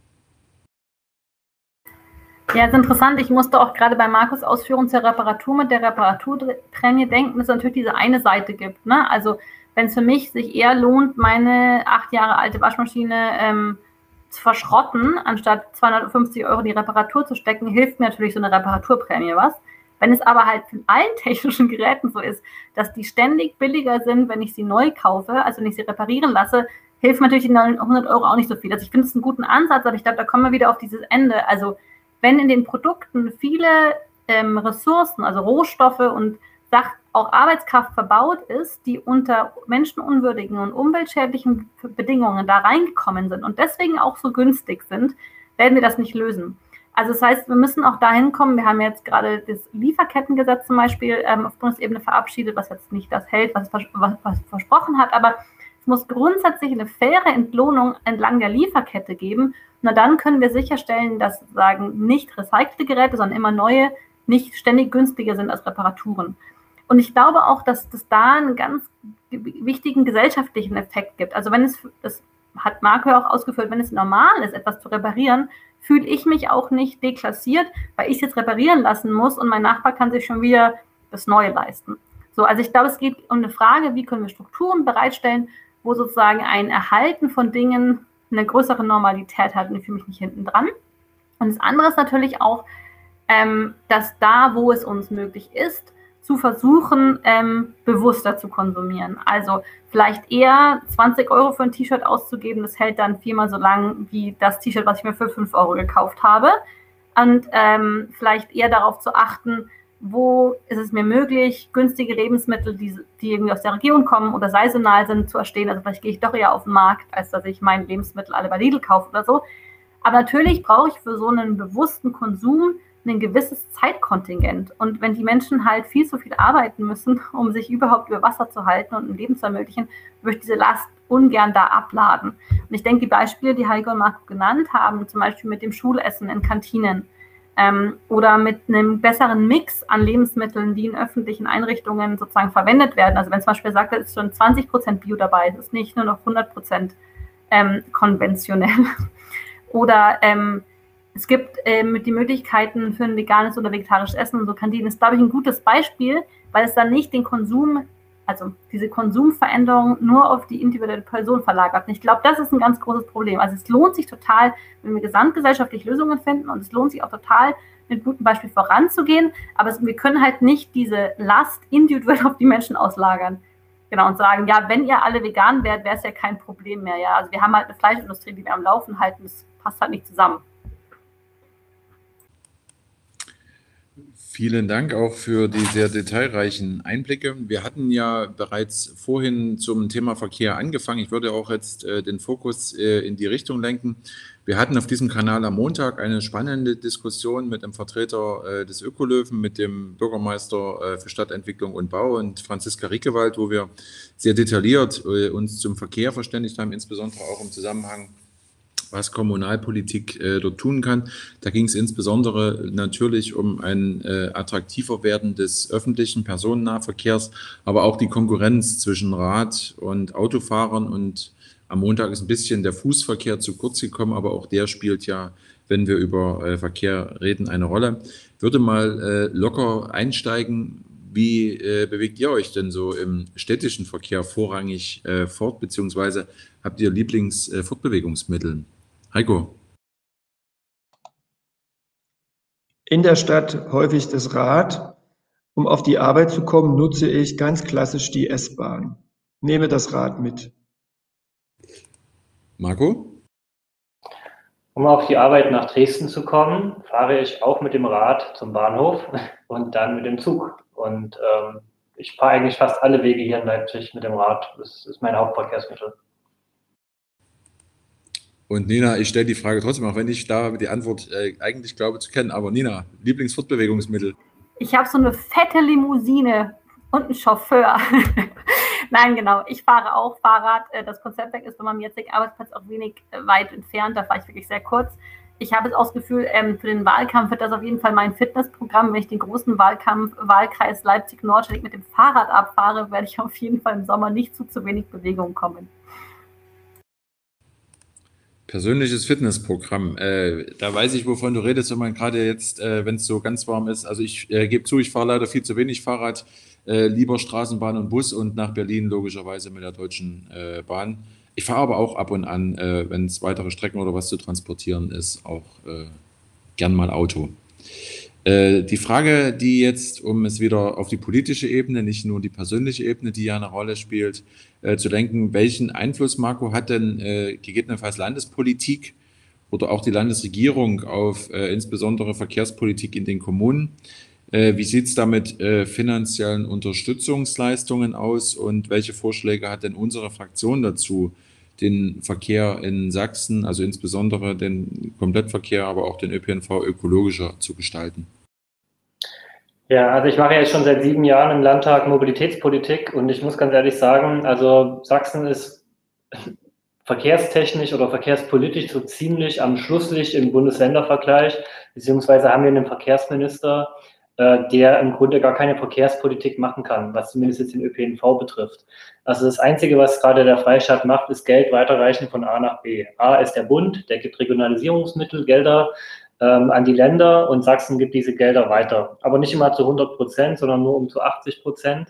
Ja, ist interessant. Ich musste auch gerade bei Markus' Ausführungen zur Reparatur mit der Reparaturprämie denken, dass es natürlich diese eine Seite gibt. Ne? Also wenn es für mich sich eher lohnt, meine acht Jahre alte Waschmaschine ähm, zu verschrotten, anstatt zweihundertfünfzig Euro in die Reparatur zu stecken, hilft mir natürlich so eine Reparaturprämie was. Wenn es aber halt von allen technischen Geräten so ist, dass die ständig billiger sind, wenn ich sie neu kaufe, also wenn ich sie reparieren lasse, hilft natürlich die hundert Euro auch nicht so viel. Also ich finde es einen guten Ansatz, aber ich glaube, da kommen wir wieder auf dieses Ende. Also wenn in den Produkten viele ähm, Ressourcen, also Rohstoffe und Sach auch Arbeitskraft verbaut ist, die unter menschenunwürdigen und umweltschädlichen Bedingungen da reingekommen sind und deswegen auch so günstig sind, werden wir das nicht lösen. Also das heißt, wir müssen auch dahin kommen, wir haben jetzt gerade das Lieferkettengesetz zum Beispiel ähm, auf Bundesebene verabschiedet, was jetzt nicht das hält, was es vers was, was versprochen hat, aber es muss grundsätzlich eine faire Entlohnung entlang der Lieferkette geben. Na dann können wir sicherstellen, dass sagen nicht recycelte Geräte, sondern immer neue, nicht ständig günstiger sind als Reparaturen. Und ich glaube auch, dass das da einen ganz wichtigen gesellschaftlichen Effekt gibt. Also wenn es, das hat Marco auch ausgeführt, wenn es normal ist, etwas zu reparieren, fühle ich mich auch nicht deklassiert, weil ich es jetzt reparieren lassen muss und mein Nachbar kann sich schon wieder das Neue leisten. So, also ich glaube, es geht um eine Frage, wie können wir Strukturen bereitstellen, wo sozusagen ein Erhalten von Dingen eine größere Normalität hat, und ich fühle mich nicht hinten dran. Und das andere ist natürlich auch, ähm, dass da, wo es uns möglich ist, zu versuchen, ähm, bewusster zu konsumieren. Also vielleicht eher zwanzig Euro für ein T-Shirt auszugeben, das hält dann viermal so lang wie das T-Shirt, was ich mir für fünf Euro gekauft habe. Und ähm, vielleicht eher darauf zu achten, wo ist es mir möglich, günstige Lebensmittel, die, die irgendwie aus der Region kommen oder saisonal sind, zu erstehen. Also vielleicht gehe ich doch eher auf den Markt, als dass ich meine Lebensmittel alle bei Lidl kaufe oder so. Aber natürlich brauche ich für so einen bewussten Konsum ein gewisses Zeitkontingent. Und wenn die Menschen halt viel zu viel arbeiten müssen, um sich überhaupt über Wasser zu halten und ein Leben zu ermöglichen, würde ich diese Last ungern da abladen. Und ich denke, die Beispiele, die Heiko und Marco genannt haben, zum Beispiel mit dem Schulessen in Kantinen ähm, oder mit einem besseren Mix an Lebensmitteln, die in öffentlichen Einrichtungen sozusagen verwendet werden. Also wenn zum Beispiel sagt, da ist schon zwanzig Prozent Bio dabei, das ist nicht nur noch hundert Prozent ähm, konventionell. Oder ähm, es gibt ähm, die Möglichkeiten für ein veganes oder vegetarisches Essen und so Kantinen. Das ist, glaube ich, ein gutes Beispiel, weil es dann nicht den Konsum, also diese Konsumveränderung nur auf die individuelle Person verlagert. Und ich glaube, das ist ein ganz großes Problem. Also es lohnt sich total, wenn wir gesamtgesellschaftlich Lösungen finden, und es lohnt sich auch total, mit gutem Beispiel voranzugehen. Aber es, wir können halt nicht diese Last individuell auf die Menschen auslagern. Genau, und sagen, ja, wenn ihr alle vegan wärt, wäre es ja kein Problem mehr. Ja, also wir haben halt eine Fleischindustrie, die wir am Laufen halten. Das passt halt nicht zusammen. Vielen Dank auch für die sehr detailreichen Einblicke. Wir hatten ja bereits vorhin zum Thema Verkehr angefangen. Ich würde auch jetzt äh, den Fokus äh, in die Richtung lenken. Wir hatten auf diesem Kanal am Montag eine spannende Diskussion mit dem Vertreter äh, des Ökolöwen, mit dem Bürgermeister äh, für Stadtentwicklung und Bau und Franziska Riekewald, wo wir sehr detailliert äh, uns zum Verkehr verständigt haben, insbesondere auch im Zusammenhang, was Kommunalpolitik äh, dort tun kann. Da ging es insbesondere natürlich um ein äh, attraktiver Werden des öffentlichen Personennahverkehrs, aber auch die Konkurrenz zwischen Rad- und Autofahrern. Und am Montag ist ein bisschen der Fußverkehr zu kurz gekommen, aber auch der spielt ja, wenn wir über äh, Verkehr reden, eine Rolle. Ich würde mal äh, locker einsteigen. Wie äh, bewegt ihr euch denn so im städtischen Verkehr vorrangig äh, fort, beziehungsweise habt ihr Lieblingsfortbewegungsmittel? Heiko. In der Stadt häufig das Rad. Um auf die Arbeit zu kommen, nutze ich ganz klassisch die S-Bahn. Nehme das Rad mit. Marco? Um auf die Arbeit nach Dresden zu kommen, fahre ich auch mit dem Rad zum Bahnhof und dann mit dem Zug. Und ähm, ich fahre eigentlich fast alle Wege hier in Leipzig mit dem Rad. Das ist mein Hauptverkehrsmittel. Und Nina, ich stelle die Frage trotzdem, auch wenn ich da die Antwort äh, eigentlich glaube zu kennen. Aber Nina, Lieblingsfortbewegungsmittel? Ich habe so eine fette Limousine und einen Chauffeur. Nein, genau. Ich fahre auch Fahrrad. Das Konzeptwerk ist von meinem jetzigen Arbeitsplatz auch wenig weit entfernt. Da fahre ich wirklich sehr kurz. Ich habe jetzt auch das Gefühl, ähm, für den Wahlkampf wird das auf jeden Fall mein Fitnessprogramm. Wenn ich den großen Wahlkampf, Wahlkreis Leipzig-Nord mit dem Fahrrad abfahre, werde ich auf jeden Fall im Sommer nicht zu zu wenig Bewegung kommen. Persönliches Fitnessprogramm. Äh, da weiß ich, wovon du redest, wenn man gerade jetzt, äh, wenn es so ganz warm ist. Also ich äh, gebe zu, ich fahre leider viel zu wenig Fahrrad, äh, lieber Straßenbahn und Bus und nach Berlin logischerweise mit der Deutschen äh, Bahn. Ich fahre aber auch ab und an, äh, wenn es weitere Strecken oder was zu transportieren ist, auch äh, gern mal Auto. Äh, die Frage, die jetzt, um es wieder auf die politische Ebene, nicht nur die persönliche Ebene, die ja eine Rolle spielt, äh, zu lenken, welchen Einfluss, Marco, hat denn äh, gegebenenfalls Landespolitik oder auch die Landesregierung auf äh, insbesondere Verkehrspolitik in den Kommunen? Äh, wie sieht es da mit äh, finanziellen Unterstützungsleistungen aus und welche Vorschläge hat denn unsere Fraktion dazu, den Verkehr in Sachsen, also insbesondere den Komplettverkehr, aber auch den Ö P N V ökologischer zu gestalten? Ja, also ich mache jetzt schon seit sieben Jahren im Landtag Mobilitätspolitik und ich muss ganz ehrlich sagen, also Sachsen ist verkehrstechnisch oder verkehrspolitisch so ziemlich am Schlusslicht im Bundesländervergleich, beziehungsweise haben wir einen Verkehrsminister, äh, der im Grunde gar keine Verkehrspolitik machen kann, was zumindest jetzt den Ö P N V betrifft. Also das Einzige, was gerade der Freistaat macht, ist Geld weiterreichen von A nach B. A ist der Bund, der gibt Regionalisierungsmittel, Gelder ähm, an die Länder und Sachsen gibt diese Gelder weiter. Aber nicht immer zu hundert Prozent, sondern nur um zu achtzig Prozent.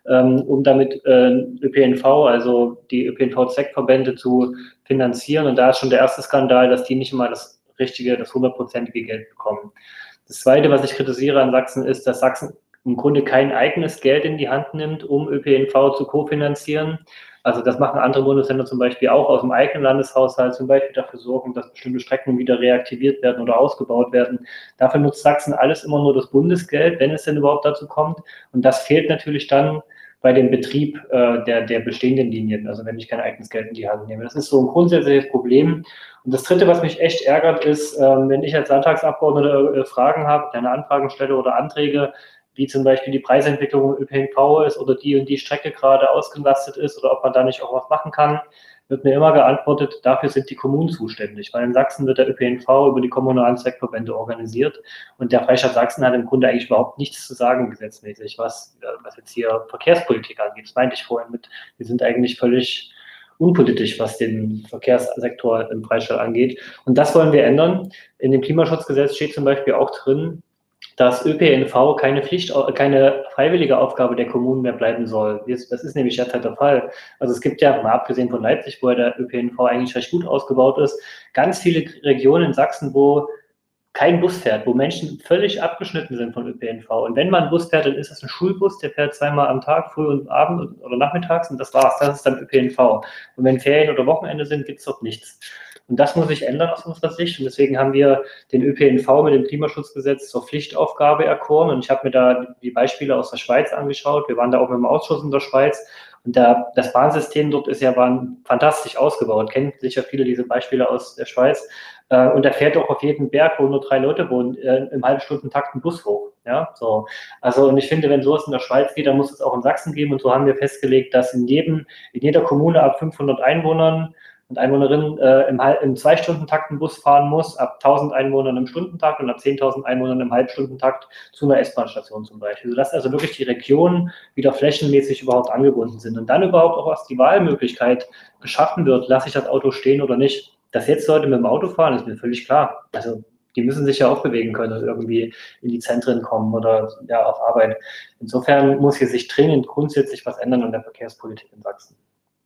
Um damit äh, Ö P N V, also die Ö P N V-Zweckverbände zu finanzieren. Und da ist schon der erste Skandal, dass die nicht immer das richtige, das hundertprozentige Geld bekommen. Das Zweite, was ich kritisiere an Sachsen, ist, dass Sachsen im Grunde kein eigenes Geld in die Hand nimmt, um Ö P N V zu kofinanzieren. Also das machen andere Bundesländer zum Beispiel auch aus dem eigenen Landeshaushalt, zum Beispiel dafür sorgen, dass bestimmte Strecken wieder reaktiviert werden oder ausgebaut werden. Dafür nutzt Sachsen alles immer nur das Bundesgeld, wenn es denn überhaupt dazu kommt. Und das fehlt natürlich dann bei dem Betrieb äh, der, der bestehenden Linien, also wenn ich kein eigenes Geld in die Hand nehme. Das ist so ein grundsätzliches Problem. Und das Dritte, was mich echt ärgert, ist, ähm, wenn ich als Landtagsabgeordneter äh, Fragen habe, eine Anfragen stelle oder Anträge, wie zum Beispiel die Preisentwicklung im Ö P N V ist oder die und die Strecke gerade ausgelastet ist oder ob man da nicht auch was machen kann, wird mir immer geantwortet, dafür sind die Kommunen zuständig, weil in Sachsen wird der Ö P N V über die kommunalen Zweckverbände organisiert und der Freistaat Sachsen hat im Grunde eigentlich überhaupt nichts zu sagen gesetzmäßig, was, was jetzt hier Verkehrspolitik angeht. Das meinte ich vorhin mit, wir sind eigentlich völlig unpolitisch, was den Verkehrssektor im Freistaat angeht. Und das wollen wir ändern. In dem Klimaschutzgesetz steht zum Beispiel auch drin, dass Ö P N V keine Pflicht, keine freiwillige Aufgabe der Kommunen mehr bleiben soll. Das ist nämlich derzeit der Fall. Also es gibt ja, mal abgesehen von Leipzig, wo der Ö P N V eigentlich recht gut ausgebaut ist, ganz viele Regionen in Sachsen, wo kein Bus fährt, wo Menschen völlig abgeschnitten sind von Ö P N V. Und wenn mal ein Bus fährt, dann ist es ein Schulbus, der fährt zweimal am Tag, früh und abend oder nachmittags und das war's. Das ist dann Ö P N V. Und wenn Ferien oder Wochenende sind, gibt's dort nichts. Und das muss sich ändern aus unserer Sicht. Und deswegen haben wir den Ö P N V mit dem Klimaschutzgesetz zur Pflichtaufgabe erkoren. Und ich habe mir da die Beispiele aus der Schweiz angeschaut. Wir waren da auch mit dem Ausschuss in der Schweiz. Und da, das Bahnsystem dort ist ja waren fantastisch ausgebaut. Kennen sicher viele diese Beispiele aus der Schweiz. Und da fährt auch auf jedem Berg, wo nur drei Leute wohnen, im Halbstundentakt ein Bus hoch. Ja, so. Also, und ich finde, wenn sowas in der Schweiz geht, dann muss es auch in Sachsen geben. Und so haben wir festgelegt, dass in jedem, in jeder Kommune ab fünfhundert Einwohnern und Einwohnerinnen äh, im, im Zwei-Stunden-Takt einen Bus fahren muss, ab tausend Einwohnern im Stundentakt und ab zehntausend Einwohnern im Halbstundentakt zu einer S-Bahn-Station zum Beispiel. Sodass also wirklich die Regionen wieder flächenmäßig überhaupt angebunden sind. Und dann überhaupt auch was die Wahlmöglichkeit geschaffen wird, lasse ich das Auto stehen oder nicht. Dass jetzt Leute mit dem Auto fahren, ist mir völlig klar. Also die müssen sich ja auch bewegen können und irgendwie in die Zentren kommen oder ja auf Arbeit. Insofern muss hier sich dringend grundsätzlich was ändern an der Verkehrspolitik in Sachsen.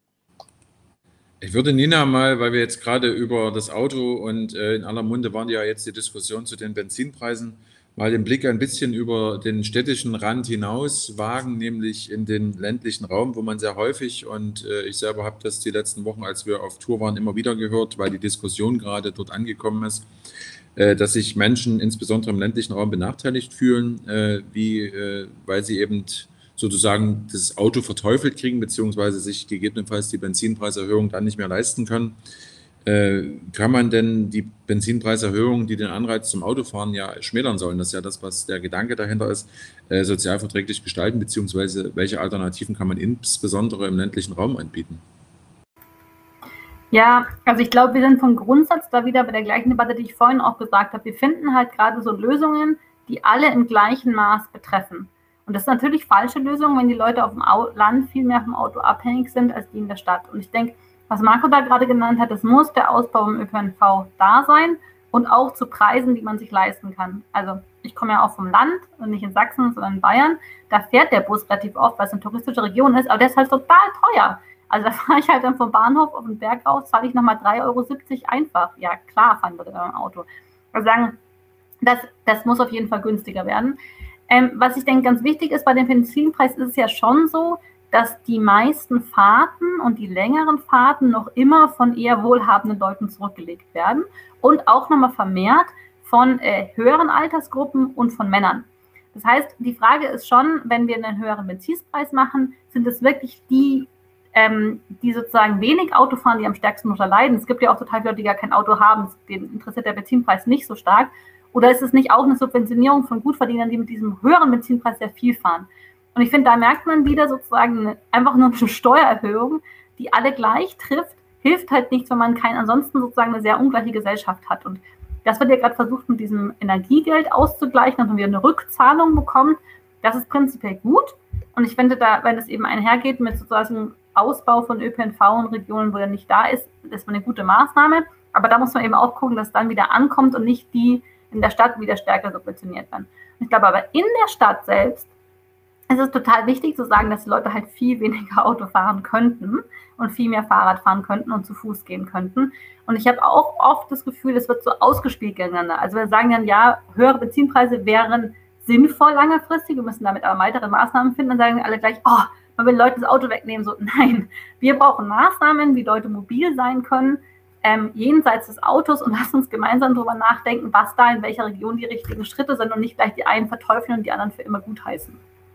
Ich würde Nina mal, weil wir jetzt gerade über das Auto und äh, in aller Munde waren ja jetzt die Diskussion zu den Benzinpreisen, mal den Blick ein bisschen über den städtischen Rand hinaus wagen, nämlich in den ländlichen Raum, wo man sehr häufig, und äh, ich selber habe das die letzten Wochen, als wir auf Tour waren, immer wieder gehört, weil die Diskussion gerade dort angekommen ist, äh, dass sich Menschen insbesondere im ländlichen Raum benachteiligt fühlen, äh, wie, äh, weil sie eben sozusagen das Auto verteufelt kriegen, beziehungsweise sich gegebenenfalls die Benzinpreiserhöhung dann nicht mehr leisten können. Äh, kann man denn die Benzinpreiserhöhung, die den Anreiz zum Autofahren ja schmälern sollen, das ist ja das, was der Gedanke dahinter ist, äh, sozialverträglich gestalten, beziehungsweise welche Alternativen kann man insbesondere im ländlichen Raum anbieten? Ja, also ich glaube, wir sind vom Grundsatz da wieder bei der gleichen Debatte, die ich vorhin auch gesagt habe. Wir finden halt gerade so Lösungen, die alle im gleichen Maß betreffen. Und das ist natürlich falsche Lösung, wenn die Leute auf dem Au- Land viel mehr vom Auto abhängig sind als die in der Stadt. Und ich denke, was Marco da gerade genannt hat, es muss der Ausbau im Ö P N V da sein und auch zu Preisen, die man sich leisten kann. Also ich komme ja auch vom Land und nicht in Sachsen, sondern in Bayern. Da fährt der Bus relativ oft, weil es eine touristische Region ist, aber der ist halt total teuer. Also da fahre ich halt dann vom Bahnhof auf den Berg raus, zahle ich nochmal drei Euro siebzig einfach. Ja, klar, fahren Leute da im Auto. Also sagen, das, das muss auf jeden Fall günstiger werden. Ähm, was ich denke, ganz wichtig ist, bei dem Benzinpreis ist es ja schon so, dass die meisten Fahrten und die längeren Fahrten noch immer von eher wohlhabenden Leuten zurückgelegt werden und auch nochmal vermehrt von äh, höheren Altersgruppen und von Männern. Das heißt, die Frage ist schon, wenn wir einen höheren Benzinpreis machen, sind es wirklich die, ähm, die sozusagen wenig Auto fahren, die am stärksten darunter leiden? Es gibt ja auch total viele Leute, die gar kein Auto haben, denen interessiert der Benzinpreis nicht so stark. Oder ist es nicht auch eine Subventionierung von Gutverdienern, die mit diesem höheren Benzinpreis sehr viel fahren? Und ich finde, da merkt man wieder sozusagen eine, einfach nur eine Steuererhöhung, die alle gleich trifft, hilft halt nichts, wenn man kein, ansonsten sozusagen eine sehr ungleiche Gesellschaft hat. Und das wird ja gerade versucht, mit diesem Energiegeld auszugleichen, dass man wieder eine Rückzahlung bekommt. Das ist prinzipiell gut. Und ich finde, da, wenn es eben einhergeht mit sozusagen Ausbau von Ö P N V in Regionen, wo er nicht da ist, ist man eine gute Maßnahme. Aber da muss man eben auch gucken, dass es dann wieder ankommt und nicht die in der Stadt wieder stärker subventioniert werden. Und ich glaube aber in der Stadt selbst, es ist total wichtig zu sagen, dass die Leute halt viel weniger Auto fahren könnten und viel mehr Fahrrad fahren könnten und zu Fuß gehen könnten. Und ich habe auch oft das Gefühl, es wird so ausgespielt gegeneinander. Also wir sagen dann, ja, höhere Benzinpreise wären sinnvoll langfristig, wir müssen damit aber weitere Maßnahmen finden. Dann sagen alle gleich, oh, man will Leuten das Auto wegnehmen. So, nein, wir brauchen Maßnahmen, wie Leute mobil sein können, ähm, jenseits des Autos, und lasst uns gemeinsam darüber nachdenken, was da in welcher Region die richtigen Schritte sind und nicht gleich die einen verteufeln und die anderen für immer gutheißen.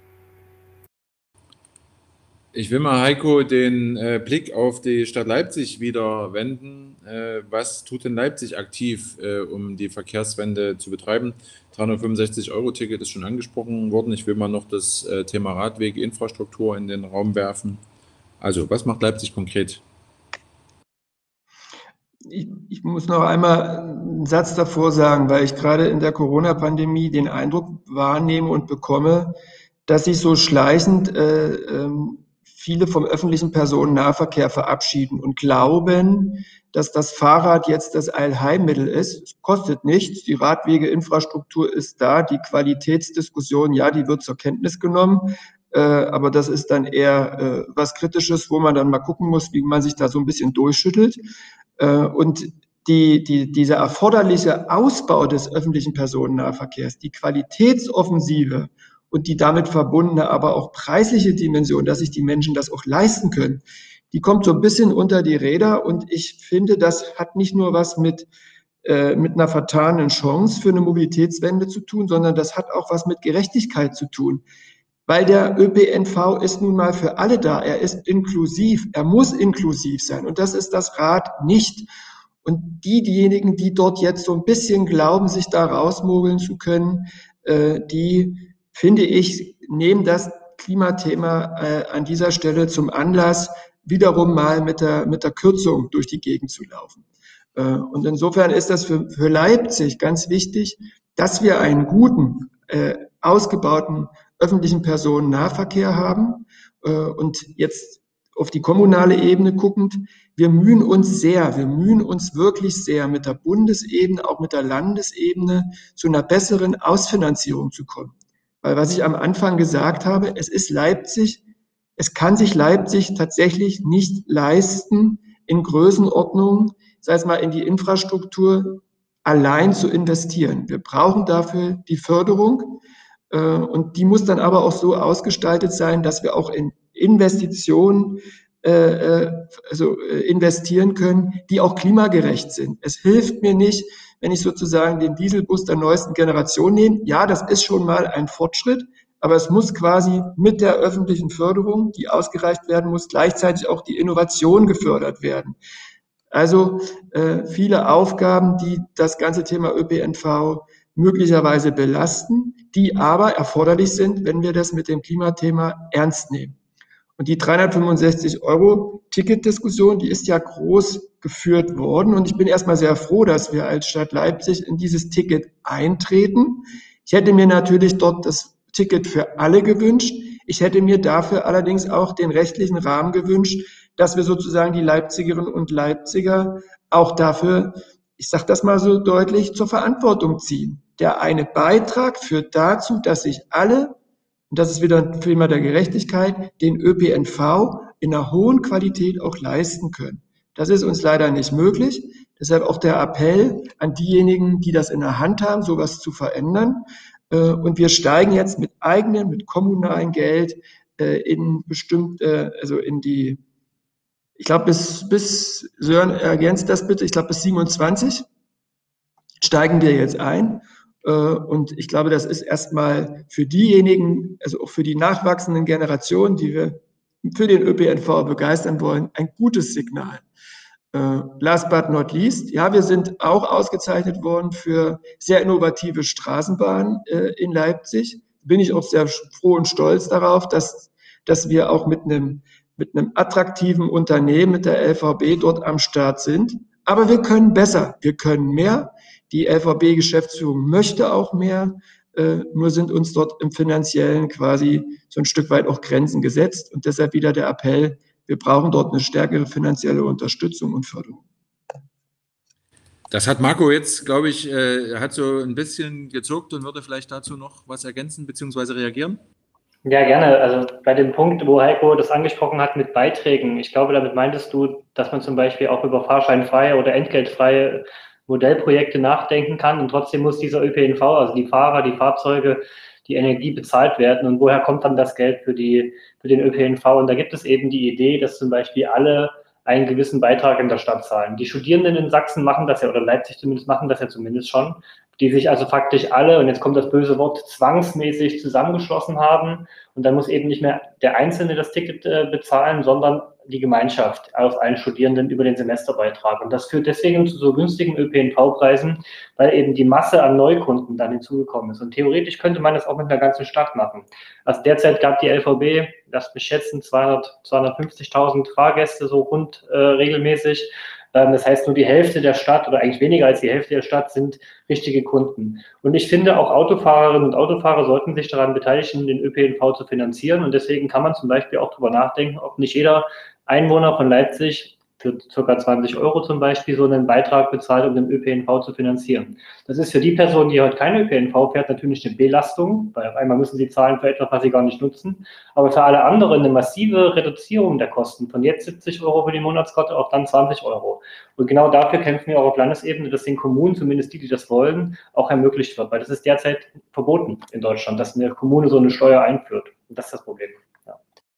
Ich will mal, Heiko, den äh, Blick auf die Stadt Leipzig wieder wenden. Äh, was tut denn Leipzig aktiv, äh, um die Verkehrswende zu betreiben? dreihundertfünfundsechzig Euro Ticket ist schon angesprochen worden. Ich will mal noch das äh, Thema Radwege, Infrastruktur in den Raum werfen. Also, was macht Leipzig konkret? Ich, ich muss noch einmal einen Satz davor sagen, weil ich gerade in der Corona-Pandemie den Eindruck wahrnehme und bekomme, dass sich so schleichend äh, ähm, viele vom öffentlichen Personennahverkehr verabschieden und glauben, dass das Fahrrad jetzt das Allheilmittel ist. Es kostet nichts, die Radwegeinfrastruktur ist da, die Qualitätsdiskussion, ja, die wird zur Kenntnis genommen, äh, aber das ist dann eher äh, was Kritisches, wo man dann mal gucken muss, wie man sich da so ein bisschen durchschüttelt. Äh, und die, die, dieser erforderliche Ausbau des öffentlichen Personennahverkehrs, die Qualitätsoffensive und die damit verbundene, aber auch preisliche Dimension, dass sich die Menschen das auch leisten können, die kommt so ein bisschen unter die Räder. Und ich finde, das hat nicht nur was mit, äh, mit einer vertanen Chance für eine Mobilitätswende zu tun, sondern das hat auch was mit Gerechtigkeit zu tun. Weil der Ö P N V ist nun mal für alle da. Er ist inklusiv. Er muss inklusiv sein. Und das ist das Rad nicht. Und die, diejenigen, die dort jetzt so ein bisschen glauben, sich da rausmogeln zu können, äh, die, finde ich, nehmen das Klimathema äh, an dieser Stelle zum Anlass, wiederum mal mit der, mit der Kürzung durch die Gegend zu laufen. Äh, und insofern ist das für, für Leipzig ganz wichtig, dass wir einen guten, äh, ausgebauten öffentlichen Personennahverkehr haben. Äh, und jetzt auf die kommunale Ebene guckend, wir mühen uns sehr, wir mühen uns wirklich sehr, mit der Bundesebene, auch mit der Landesebene zu einer besseren Ausfinanzierung zu kommen. Weil was ich am Anfang gesagt habe, es ist Leipzig, es kann sich Leipzig tatsächlich nicht leisten, in Größenordnung, sei es mal in die Infrastruktur, allein zu investieren. Wir brauchen dafür die Förderung, äh, und die muss dann aber auch so ausgestaltet sein, dass wir auch in Investitionen äh, also investieren können, die auch klimagerecht sind. Es hilft mir nicht, wenn ich sozusagen den Dieselbus der neuesten Generation nehme. Ja, das ist schon mal ein Fortschritt, aber es muss quasi mit der öffentlichen Förderung, die ausgereicht werden muss, gleichzeitig auch die Innovation gefördert werden. Also äh, viele Aufgaben, die das ganze Thema Ö P N V möglicherweise belasten, die aber erforderlich sind, wenn wir das mit dem Klimathema ernst nehmen. Und die dreihundertfünfundsechzig Euro Ticketdiskussion, die ist ja groß geführt worden. Und ich bin erstmal sehr froh, dass wir als Stadt Leipzig in dieses Ticket eintreten. Ich hätte mir natürlich dort das Ticket für alle gewünscht. Ich hätte mir dafür allerdings auch den rechtlichen Rahmen gewünscht, dass wir sozusagen die Leipzigerinnen und Leipziger auch dafür, ich sage das mal so deutlich, zur Verantwortung ziehen. Der eine Beitrag führt dazu, dass sich alle, und das ist wieder ein Thema der Gerechtigkeit, den Ö P N V in einer hohen Qualität auch leisten können. Das ist uns leider nicht möglich. Deshalb auch der Appell an diejenigen, die das in der Hand haben, sowas zu verändern. Und wir steigen jetzt mit eigenem, mit kommunalem Geld in bestimmte, also in die, ich glaube bis, bis, Sören, ergänzt das bitte, ich glaube bis siebenundzwanzig steigen wir jetzt ein. Und ich glaube, das ist erstmal für diejenigen, also auch für die nachwachsenden Generationen, die wir für den Ö P N V begeistern wollen, ein gutes Signal. Last but not least, ja, wir sind auch ausgezeichnet worden für sehr innovative Straßenbahnen in Leipzig. Bin ich auch sehr froh und stolz darauf, dass, dass wir auch mit einem, mit einem attraktiven Unternehmen, mit der L V B dort am Start sind. Aber wir können besser, wir können mehr. Die L V B-Geschäftsführung möchte auch mehr, äh, nur sind uns dort im Finanziellen quasi so ein Stück weit auch Grenzen gesetzt. Und deshalb wieder der Appell, wir brauchen dort eine stärkere finanzielle Unterstützung und Förderung. Das hat Marco jetzt, glaube ich, äh, hat so ein bisschen gezuckt und würde vielleicht dazu noch was ergänzen bzw. reagieren. Ja, gerne. Also bei dem Punkt, wo Heiko das angesprochen hat mit Beiträgen, ich glaube, damit meintest du, dass man zum Beispiel auch über fahrscheinfreie oder entgeltfreie Modellprojekte nachdenken kann und trotzdem muss dieser Ö P N V, also die Fahrer, die Fahrzeuge, die Energie bezahlt werden und woher kommt dann das Geld für die, für den Ö P N V? Und da gibt es eben die Idee, dass zum Beispiel alle einen gewissen Beitrag in der Stadt zahlen. Die Studierenden in Sachsen machen das ja, oder Leipzig zumindest machen das ja zumindest schon, die sich also faktisch alle, und jetzt kommt das böse Wort, zwangsmäßig zusammengeschlossen haben und dann muss eben nicht mehr der Einzelne das Ticket äh, bezahlen, sondern die Gemeinschaft aus allen Studierenden über den Semesterbeitrag. Und das führt deswegen zu so günstigen Ö P N V-Preisen, weil eben die Masse an Neukunden dann hinzugekommen ist. Und theoretisch könnte man das auch mit einer ganzen Stadt machen. Also derzeit gab die L V B, lasst mich schätzen, zweihundert, zweihundertfünfzigtausend Fahrgäste so rund äh, regelmäßig. Ähm, das heißt, nur die Hälfte der Stadt oder eigentlich weniger als die Hälfte der Stadt sind richtige Kunden. Und ich finde, auch Autofahrerinnen und Autofahrer sollten sich daran beteiligen, den Ö P N V zu finanzieren. Und deswegen kann man zum Beispiel auch darüber nachdenken, ob nicht jeder Einwohner von Leipzig für ca. zwanzig Euro zum Beispiel so einen Beitrag bezahlt, um den Ö P N V zu finanzieren. Das ist für die Person, die heute keinen Ö P N V fährt, natürlich eine Belastung, weil auf einmal müssen sie zahlen für etwas, was sie gar nicht nutzen. Aber für alle anderen eine massive Reduzierung der Kosten, von jetzt siebzig Euro für die Monatskarte auf dann zwanzig Euro. Und genau dafür kämpfen wir auch auf Landesebene, dass den Kommunen, zumindest die, die das wollen, auch ermöglicht wird. Weil das ist derzeit verboten in Deutschland, dass eine Kommune so eine Steuer einführt. Und das ist das Problem. Ja.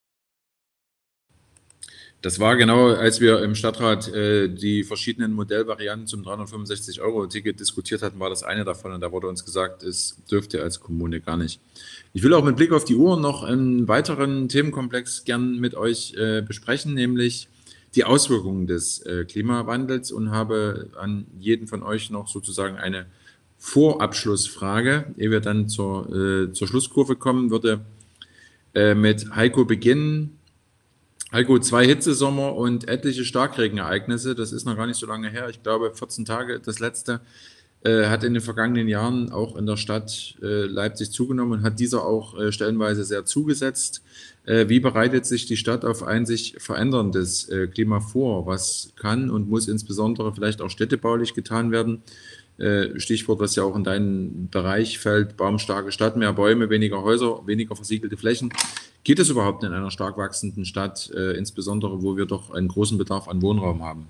Das war genau, als wir im Stadtrat äh, die verschiedenen Modellvarianten zum dreihundertfünfundsechzig Euro Ticket diskutiert hatten, war das eine davon und da wurde uns gesagt, es dürfte als Kommune gar nicht. Ich will auch mit Blick auf die Uhr noch einen weiteren Themenkomplex gern mit euch äh, besprechen, nämlich die Auswirkungen des äh, Klimawandels und habe an jeden von euch noch sozusagen eine Vorabschlussfrage, ehe wir dann zur, äh, zur Schlusskurve kommen, würde äh, mit Heiko beginnen. Heiko, zwei Hitzesommer und etliche Starkregenereignisse, das ist noch gar nicht so lange her. Ich glaube, vierzehn Tage, das letzte, äh, hat in den vergangenen Jahren auch in der Stadt äh, Leipzig zugenommen und hat dieser auch äh, stellenweise sehr zugesetzt. Äh, wie bereitet sich die Stadt auf ein sich veränderndes äh, Klima vor? Was kann und muss insbesondere vielleicht auch städtebaulich getan werden? Äh, Stichwort, was ja auch in deinen Bereich fällt, baumstarke Stadt, mehr Bäume, weniger Häuser, weniger versiegelte Flächen. Geht es überhaupt in einer stark wachsenden Stadt, äh, insbesondere wo wir doch einen großen Bedarf an Wohnraum haben?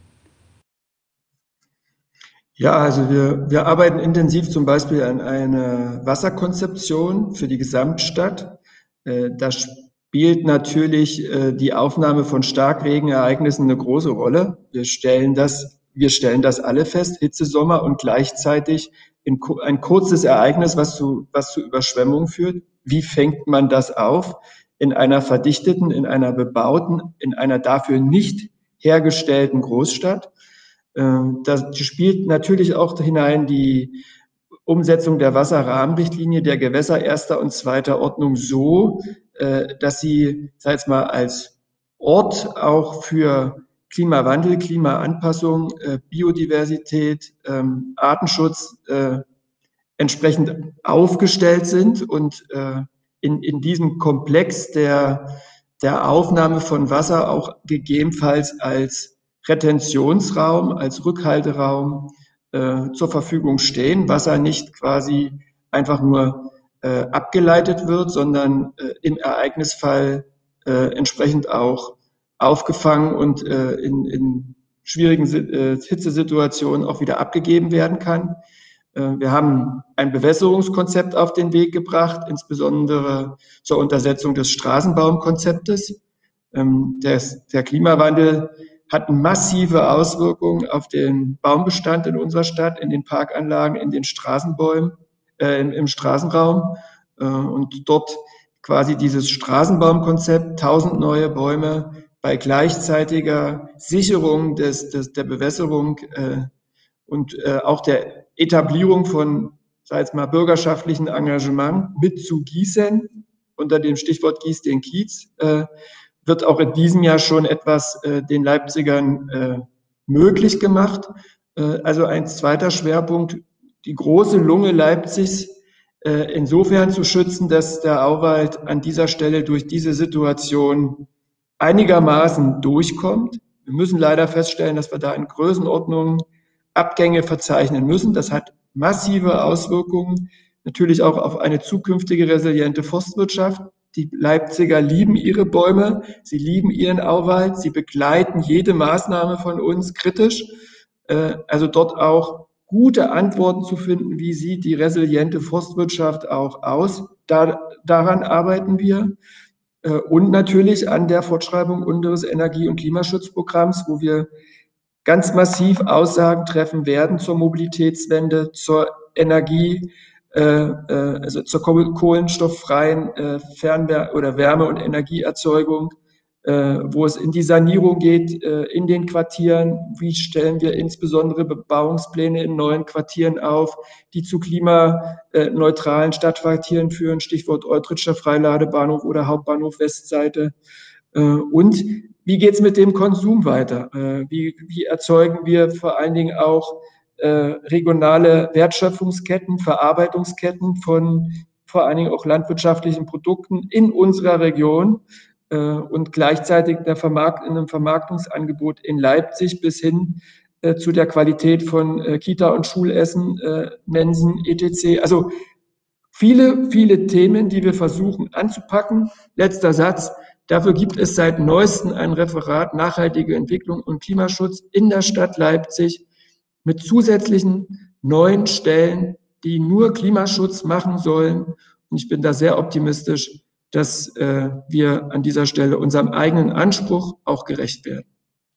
Ja, also wir, wir arbeiten intensiv zum Beispiel an einer Wasserkonzeption für die Gesamtstadt. Äh, da spielt natürlich äh, die Aufnahme von Starkregenereignissen eine große Rolle. Wir stellen das, wir stellen das alle fest, Hitzesommer und gleichzeitig in, ein kurzes Ereignis, was zu, was zu Überschwemmungen führt, wie fängt man das auf in einer verdichteten, in einer bebauten, in einer dafür nicht hergestellten Großstadt. Da spielt natürlich auch hinein die Umsetzung der Wasserrahmenrichtlinie der Gewässer erster und zweiter Ordnung so, dass sie, sag ich mal, als Ort auch für Klimawandel, Klimaanpassung, Biodiversität, Artenschutz entsprechend aufgestellt sind und in, in diesem Komplex der, der Aufnahme von Wasser auch gegebenenfalls als Retentionsraum, als Rückhalteraum äh, zur Verfügung stehen. Wasser nicht quasi einfach nur äh, abgeleitet wird, sondern äh, im Ereignisfall äh, entsprechend auch aufgefangen und äh, in, in schwierigen äh, Hitzesituationen auch wieder abgegeben werden kann. Äh, wir haben ein Bewässerungskonzept auf den Weg gebracht, insbesondere zur Untersetzung des Straßenbaumkonzeptes. Ähm, des, der Klimawandel hat massive Auswirkungen auf den Baumbestand in unserer Stadt, in den Parkanlagen, in den Straßenbäumen, äh, im, im Straßenraum. Äh, und dort quasi dieses Straßenbaumkonzept, tausend neue Bäume bei gleichzeitiger Sicherung des, des, der Bewässerung äh, und äh, auch der Etablierung von, sei es mal, bürgerschaftlichen Engagement mit zu Gießen, unter dem Stichwort Gieß den Kiez, äh, wird auch in diesem Jahr schon etwas äh, den Leipzigern äh, möglich gemacht. Äh, also ein zweiter Schwerpunkt, die große Lunge Leipzigs äh, insofern zu schützen, dass der Auwald an dieser Stelle durch diese Situation einigermaßen durchkommt. Wir müssen leider feststellen, dass wir da in Größenordnungen Abgänge verzeichnen müssen. Das hat massive Auswirkungen natürlich auch auf eine zukünftige resiliente Forstwirtschaft. Die Leipziger lieben ihre Bäume, sie lieben ihren Auwald, sie begleiten jede Maßnahme von uns kritisch. Also dort auch gute Antworten zu finden, wie sieht die resiliente Forstwirtschaft auch aus. Da, daran arbeiten wir. Und natürlich an der Fortschreibung unseres Energie- und Klimaschutzprogramms, wo wir ganz massiv Aussagen treffen werden zur Mobilitätswende, zur Energie, äh, also zur kohlenstofffreien äh, Fernwär- oder Wärme- und Energieerzeugung, äh, wo es in die Sanierung geht äh, in den Quartieren. Wie stellen wir insbesondere Bebauungspläne in neuen Quartieren auf, die zu klimaneutralen Stadtquartieren führen, Stichwort Eutritscher Freiladebahnhof oder Hauptbahnhof Westseite. Äh, und wie geht es mit dem Konsum weiter? Äh, wie, wie erzeugen wir vor allen Dingen auch äh, regionale Wertschöpfungsketten, Verarbeitungsketten von vor allen Dingen auch landwirtschaftlichen Produkten in unserer Region äh, und gleichzeitig der Vermarkt, in einem Vermarktungsangebot in Leipzig bis hin äh, zu der Qualität von äh, Kita- und Schulessen, äh, Mensen, et cetera. Also viele, viele Themen, die wir versuchen anzupacken. Letzter Satz. Dafür gibt es seit neuestem ein Referat Nachhaltige Entwicklung und Klimaschutz in der Stadt Leipzig mit zusätzlichen neuen Stellen, die nur Klimaschutz machen sollen. Und ich bin da sehr optimistisch, dass äh, wir an dieser Stelle unserem eigenen Anspruch auch gerecht werden.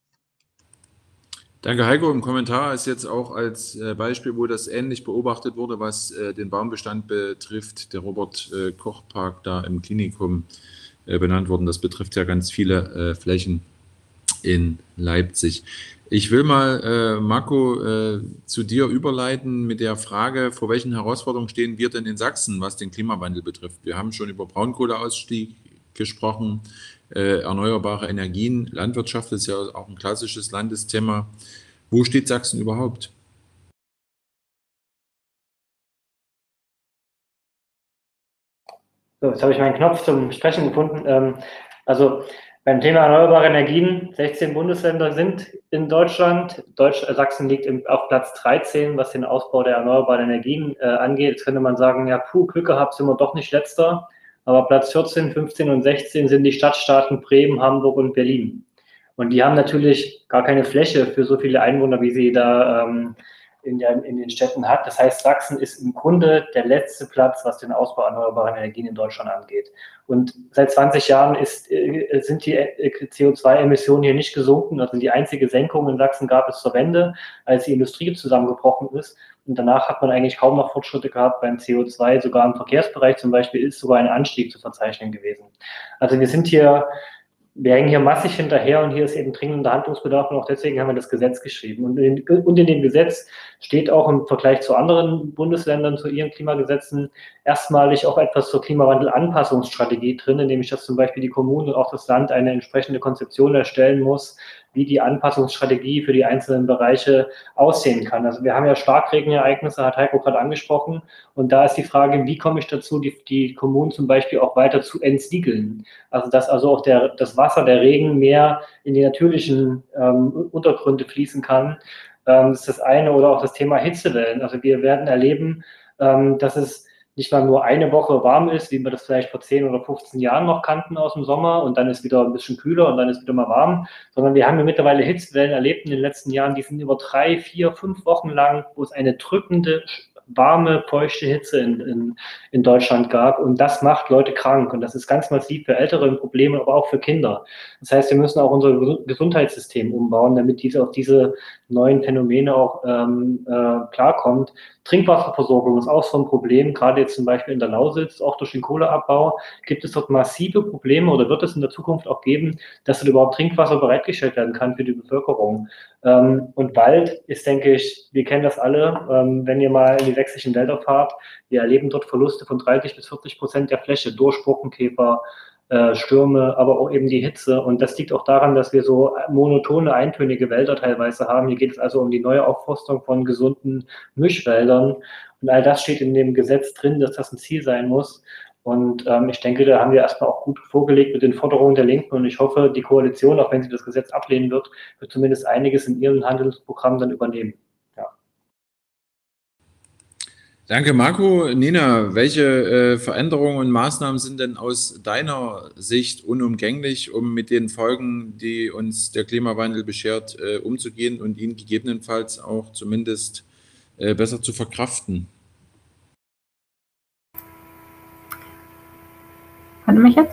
Danke, Heiko. Im Kommentar ist jetzt auch als Beispiel, wo das ähnlich beobachtet wurde, was den Baumbestand betrifft, der Robert-Koch-Park da im Klinikum benannt worden. Das betrifft ja ganz viele Flächen in Leipzig. Ich will mal, äh, Marco, äh, zu dir überleiten mit der Frage, vor welchen Herausforderungen stehen wir denn in Sachsen, was den Klimawandel betrifft? Wir haben schon über Braunkohleausstieg gesprochen, äh, erneuerbare Energien, Landwirtschaft ist ja auch ein klassisches Landesthema. Wo steht Sachsen überhaupt? So, jetzt habe ich meinen Knopf zum Sprechen gefunden. Ähm, also beim Thema erneuerbare Energien, sechzehn Bundesländer sind in Deutschland. Deutsch, äh, Sachsen liegt im, auf Platz dreizehn, was den Ausbau der erneuerbaren Energien äh, angeht. Jetzt könnte man sagen, ja, puh, Glück gehabt, sind wir doch nicht letzter. Aber Platz vierzehn, fünfzehn und sechzehn sind die Stadtstaaten Bremen, Hamburg und Berlin. Und die haben natürlich gar keine Fläche für so viele Einwohner, wie sie da ähm, in, der, in den Städten hat. Das heißt, Sachsen ist im Grunde der letzte Platz, was den Ausbau erneuerbarer Energien in Deutschland angeht. Und seit zwanzig Jahren ist, sind die C O zwei Emissionen hier nicht gesunken. Also die einzige Senkung in Sachsen gab es zur Wende, als die Industrie zusammengebrochen ist. Und danach hat man eigentlich kaum noch Fortschritte gehabt beim C O zwei. Sogar im Verkehrsbereich zum Beispiel ist sogar ein Anstieg zu verzeichnen gewesen. Also wir sind hier, wir hängen hier massig hinterher und hier ist eben dringender Handlungsbedarf und auch deswegen haben wir das Gesetz geschrieben. Und in, und in dem Gesetz steht auch im Vergleich zu anderen Bundesländern, zu ihren Klimagesetzen, erstmalig auch etwas zur Klimawandelanpassungsstrategie drin, nämlich dass zum Beispiel die Kommunen und auch das Land eine entsprechende Konzeption erstellen muss, wie die Anpassungsstrategie für die einzelnen Bereiche aussehen kann. Also wir haben ja Starkregenereignisse, hat Heiko gerade angesprochen, und da ist die Frage, wie komme ich dazu, die, die Kommunen zum Beispiel auch weiter zu entsiegeln? Also dass also auch der, das Wasser, der Regen mehr in die natürlichen ähm, Untergründe fließen kann. Ähm, das ist das eine, oder auch das Thema Hitzewellen. Also wir werden erleben, ähm, dass es nicht mal nur eine Woche warm ist, wie wir das vielleicht vor zehn oder fünfzehn Jahren noch kannten aus dem Sommer, und dann ist wieder ein bisschen kühler und dann ist wieder mal warm, sondern wir haben ja mittlerweile Hitzewellen erlebt in den letzten Jahren, die sind über drei, vier, fünf Wochen lang, wo es eine drückende, warme, feuchte Hitze in, in, in Deutschland gab, und das macht Leute krank, und das ist ganz massiv für Ältere ein Problem, aber auch für Kinder. Das heißt, wir müssen auch unser Gesundheitssystem umbauen, damit diese auf diese neuen Phänomene auch ähm, äh, klarkommt. Trinkwasserversorgung ist auch so ein Problem, gerade jetzt zum Beispiel in der Lausitz, auch durch den Kohleabbau, gibt es dort massive Probleme, oder wird es in der Zukunft auch geben, dass dort überhaupt Trinkwasser bereitgestellt werden kann für die Bevölkerung. Ähm, und Wald ist, denke ich, wir kennen das alle, ähm, wenn ihr mal in die sächsischen Wälder fahrt, wir erleben dort Verluste von dreißig bis vierzig Prozent der Fläche durch Borkenkäfer, äh, Stürme, aber auch eben die Hitze. Und das liegt auch daran, dass wir so monotone, eintönige Wälder teilweise haben. Hier geht es also um die neue Aufforstung von gesunden Mischwäldern. Und all das steht in dem Gesetz drin, dass das ein Ziel sein muss. Und ähm, ich denke, da haben wir erstmal auch gut vorgelegt mit den Forderungen der Linken. Und ich hoffe, die Koalition, auch wenn sie das Gesetz ablehnen wird, wird zumindest einiges in ihrem Handelsprogramm dann übernehmen. Ja. Danke, Marco. Nina, welche äh, Veränderungen und Maßnahmen sind denn aus deiner Sicht unumgänglich, um mit den Folgen, die uns der Klimawandel beschert, äh, umzugehen und ihn gegebenenfalls auch zumindest äh, besser zu verkraften? Hört ihr mich jetzt?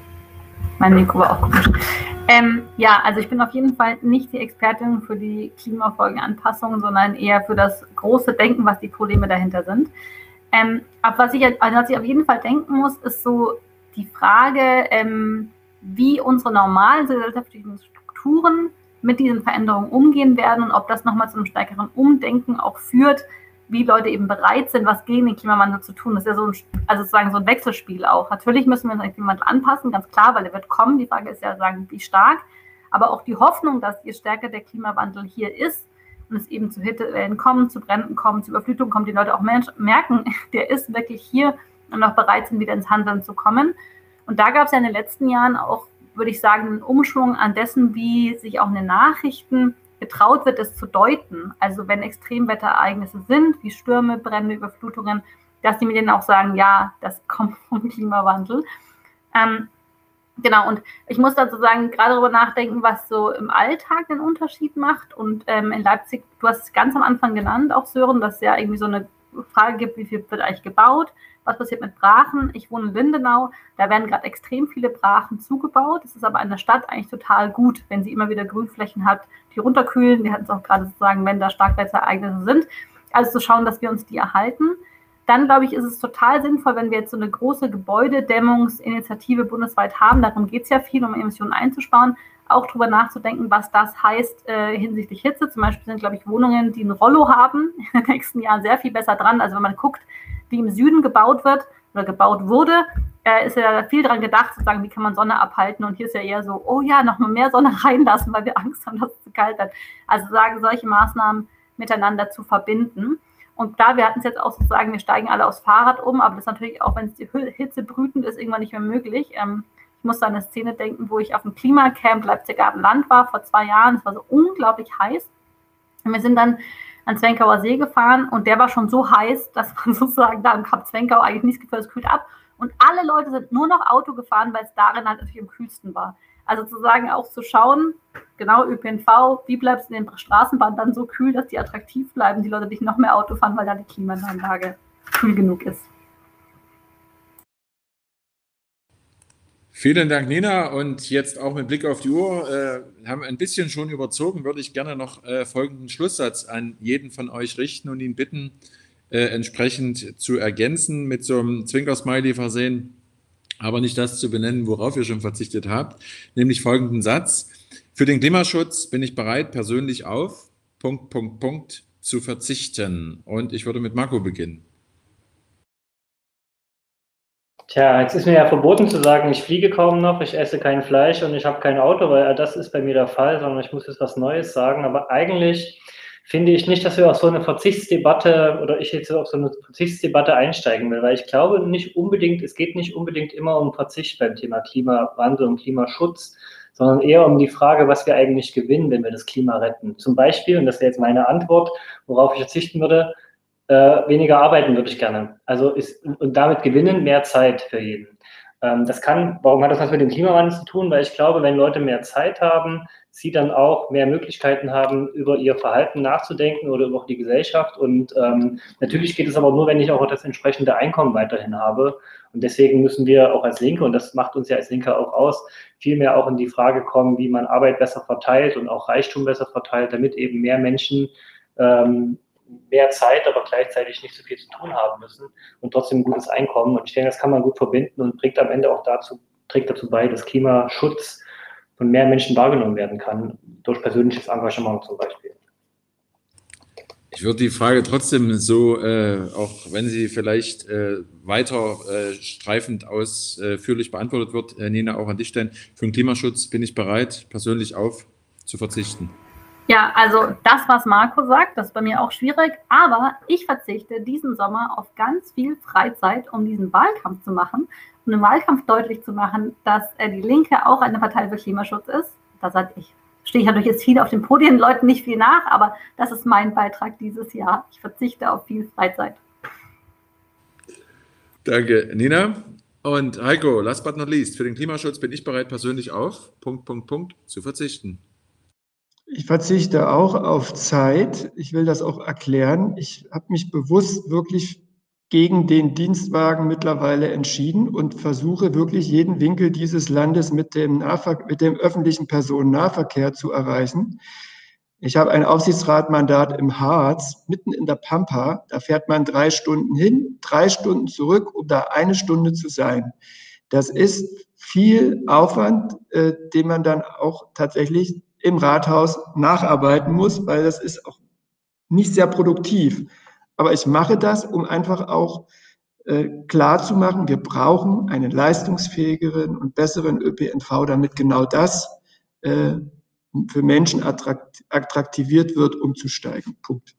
Mein Mikro war auch komisch. Ähm, ja, also ich bin auf jeden Fall nicht die Expertin für die Klimafolgenanpassung, sondern eher für das große Denken, was die Probleme dahinter sind. Ähm, aber was ich, also was ich auf jeden Fall denken muss, ist so die Frage, ähm, wie unsere normalen gesellschaftlichen Strukturen mit diesen Veränderungen umgehen werden und ob das nochmal zu einem stärkeren Umdenken auch führt, wie Leute eben bereit sind, was gegen den Klimawandel zu tun. Das ist ja so ein, also sozusagen so ein Wechselspiel auch. Natürlich müssen wir uns an den Klimawandel anpassen, ganz klar, weil er wird kommen. Die Frage ist ja, sagen, wie stark. Aber auch die Hoffnung, dass je stärker der Klimawandel hier ist und es eben zu Hitzewellen kommt, zu Bränden kommt, zu Überflutungen kommt, die Leute auch merken, der ist wirklich hier und auch bereit sind, wieder ins Handeln zu kommen. Und da gab es ja in den letzten Jahren auch, würde ich sagen, einen Umschwung an dessen, wie sich auch in den Nachrichten getraut wird, es zu deuten. Also wenn Extremwetterereignisse sind, wie Stürme, Brände, Überflutungen, dass die Medien auch sagen, ja, das kommt vom Klimawandel. Ähm, genau, und ich muss dazu sagen, gerade darüber nachdenken, was so im Alltag den Unterschied macht. Und ähm, in Leipzig, du hast es ganz am Anfang genannt, auch Sören, dass es ja irgendwie so eine Frage gibt, wie viel wird eigentlich gebaut, was passiert mit Brachen. Ich wohne in Lindenau, da werden gerade extrem viele Brachen zugebaut. Das ist aber in der Stadt eigentlich total gut, wenn sie immer wieder Grünflächen hat, die runterkühlen. Wir hatten es auch gerade sozusagen, wenn da Starkwetterereignisse sind. Also zu schauen, dass wir uns die erhalten. Dann, glaube ich, ist es total sinnvoll, wenn wir jetzt so eine große Gebäudedämmungsinitiative bundesweit haben. Darum geht es ja viel, um Emissionen einzusparen. Auch darüber nachzudenken, was das heißt äh, hinsichtlich Hitze. Zum Beispiel sind, glaube ich, Wohnungen, die ein Rollo haben, in den nächsten Jahren sehr viel besser dran. Also wenn man guckt, wie im Süden gebaut wird oder gebaut wurde, äh, ist ja viel daran gedacht, sozusagen, wie kann man Sonne abhalten. Und hier ist ja eher so, oh ja, noch mal mehr Sonne reinlassen, weil wir Angst haben, dass es zu kalt wird. Also sagen, solche Maßnahmen miteinander zu verbinden. Und klar, wir hatten es jetzt auch sozusagen, wir steigen alle aufs Fahrrad um, aber das ist natürlich auch, wenn es die Hitze brütend ist, irgendwann nicht mehr möglich. Ähm, ich muss an eine Szene denken, wo ich auf dem Klimacamp Leipziger Land war vor zwei Jahren. Es war so unglaublich heiß. Und wir sind dann an Zwenkauer See gefahren und der war schon so heiß, dass man sozusagen da im Kap Zwenkau eigentlich nichts gefühlt, es kühlt ab. Und alle Leute sind nur noch Auto gefahren, weil es darin halt natürlich am kühlsten war. Also sozusagen auch zu schauen, genau Ö P N V, wie bleibt es in den Straßenbahnen dann so kühl, dass die attraktiv bleiben, die Leute nicht noch mehr Auto fahren, weil da die Klimaanlage kühl genug ist. Vielen Dank, Nina. Und jetzt auch mit Blick auf die Uhr, äh, haben ein bisschen schon überzogen, würde ich gerne noch äh, folgenden Schlusssatz an jeden von euch richten und ihn bitten, äh, entsprechend zu ergänzen, mit so einem Zwinker-Smiley versehen, aber nicht das zu benennen, worauf ihr schon verzichtet habt, nämlich folgenden Satz: Für den Klimaschutz bin ich bereit, persönlich auf Punkt, Punkt, Punkt zu verzichten. Und ich würde mit Marco beginnen. Tja, jetzt ist mir ja verboten zu sagen, ich fliege kaum noch, ich esse kein Fleisch und ich habe kein Auto, weil das ist bei mir der Fall, sondern ich muss jetzt was Neues sagen. Aber eigentlich finde ich nicht, dass wir auf so eine Verzichtsdebatte oder ich jetzt auf so eine Verzichtsdebatte einsteigen will, weil ich glaube nicht unbedingt, es geht nicht unbedingt immer um Verzicht beim Thema Klimawandel und Klimaschutz, sondern eher um die Frage, was wir eigentlich gewinnen, wenn wir das Klima retten. Zum Beispiel, und das wäre jetzt meine Antwort, worauf ich verzichten würde, Äh, weniger arbeiten würde ich gerne. Also ist, und damit gewinnen mehr Zeit für jeden. Ähm, das kann, warum hat das was mit dem Klimawandel zu tun? Weil ich glaube, wenn Leute mehr Zeit haben, sie dann auch mehr Möglichkeiten haben, über ihr Verhalten nachzudenken oder über die Gesellschaft. Und ähm, natürlich geht es aber nur, wenn ich auch das entsprechende Einkommen weiterhin habe. Und deswegen müssen wir auch als Linke, und das macht uns ja als Linke auch aus, viel mehr auch in die Frage kommen, wie man Arbeit besser verteilt und auch Reichtum besser verteilt, damit eben mehr Menschen ähm, mehr Zeit, aber gleichzeitig nicht so viel zu tun haben müssen und trotzdem ein gutes Einkommen. Und ich denke, das kann man gut verbinden und trägt am Ende auch dazu, trägt dazu bei, dass Klimaschutz von mehr Menschen wahrgenommen werden kann, durch persönliches Engagement zum Beispiel. Ich würde die Frage trotzdem so, äh, auch wenn sie vielleicht äh, weiter äh, streifend ausführlich äh, beantwortet wird, äh, Nina, auch an dich stellen. Für den Klimaschutz bin ich bereit, persönlich auf zu verzichten. Ja, also das, was Marco sagt, das ist bei mir auch schwierig, aber ich verzichte diesen Sommer auf ganz viel Freizeit, um diesen Wahlkampf zu machen, um im Wahlkampf deutlich zu machen, dass äh, die Linke auch eine Partei für Klimaschutz ist. Da sage ich, stehe ich natürlich jetzt viel auf den Podien, Leuten nicht viel nach, aber das ist mein Beitrag dieses Jahr. Ich verzichte auf viel Freizeit. Danke, Nina. Und Heiko, last but not least, für den Klimaschutz bin ich bereit, persönlich auf Punkt, Punkt, Punkt zu verzichten. Ich verzichte auch auf Zeit. Ich will das auch erklären. Ich habe mich bewusst wirklich gegen den Dienstwagen mittlerweile entschieden und versuche wirklich jeden Winkel dieses Landes mit dem, Nahver- mit dem öffentlichen Personennahverkehr zu erreichen. Ich habe ein Aufsichtsratmandat im Harz, mitten in der Pampa. Da fährt man drei Stunden hin, drei Stunden zurück, um da eine Stunde zu sein. Das ist viel Aufwand, äh, den man dann auch tatsächlich im Rathaus nacharbeiten muss, weil das ist auch nicht sehr produktiv. Aber ich mache das, um einfach auch äh, klar zu machen, wir brauchen einen leistungsfähigeren und besseren Ö P N V, damit genau das äh, für Menschen attrakt, attraktiviert wird, umzusteigen. Punkt.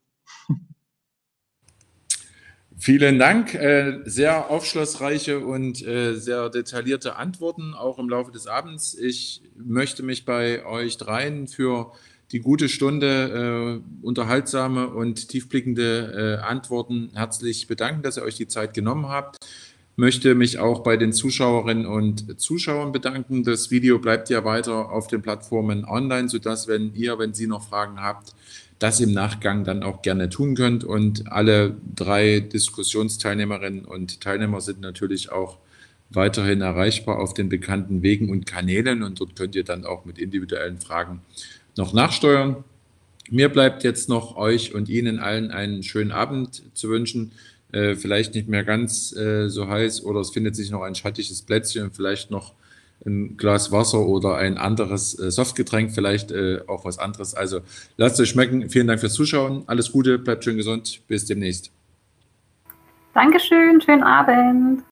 Vielen Dank. Äh, sehr aufschlussreiche und äh, sehr detaillierte Antworten, auch im Laufe des Abends. Ich möchte mich bei euch dreien für die gute Stunde, äh, unterhaltsame und tiefblickende äh, Antworten herzlich bedanken, dass ihr euch die Zeit genommen habt. Möchte mich auch bei den Zuschauerinnen und Zuschauern bedanken. Das Video bleibt ja weiter auf den Plattformen online, sodass, wenn ihr, wenn Sie noch Fragen habt, das im Nachgang dann auch gerne tun könnt. Und alle drei Diskussionsteilnehmerinnen und Teilnehmer sind natürlich auch weiterhin erreichbar auf den bekannten Wegen und Kanälen. Und dort könnt ihr dann auch mit individuellen Fragen noch nachsteuern. Mir bleibt jetzt noch euch und Ihnen allen einen schönen Abend zu wünschen. Äh, vielleicht nicht mehr ganz äh, so heiß oder es findet sich noch ein schattiges Plätzchen und vielleicht noch ein Glas Wasser oder ein anderes äh, Softgetränk, vielleicht äh, auch was anderes. Also lasst euch schmecken. Vielen Dank fürs Zuschauen. Alles Gute, bleibt schön gesund. Bis demnächst. Dankeschön, schönen Abend.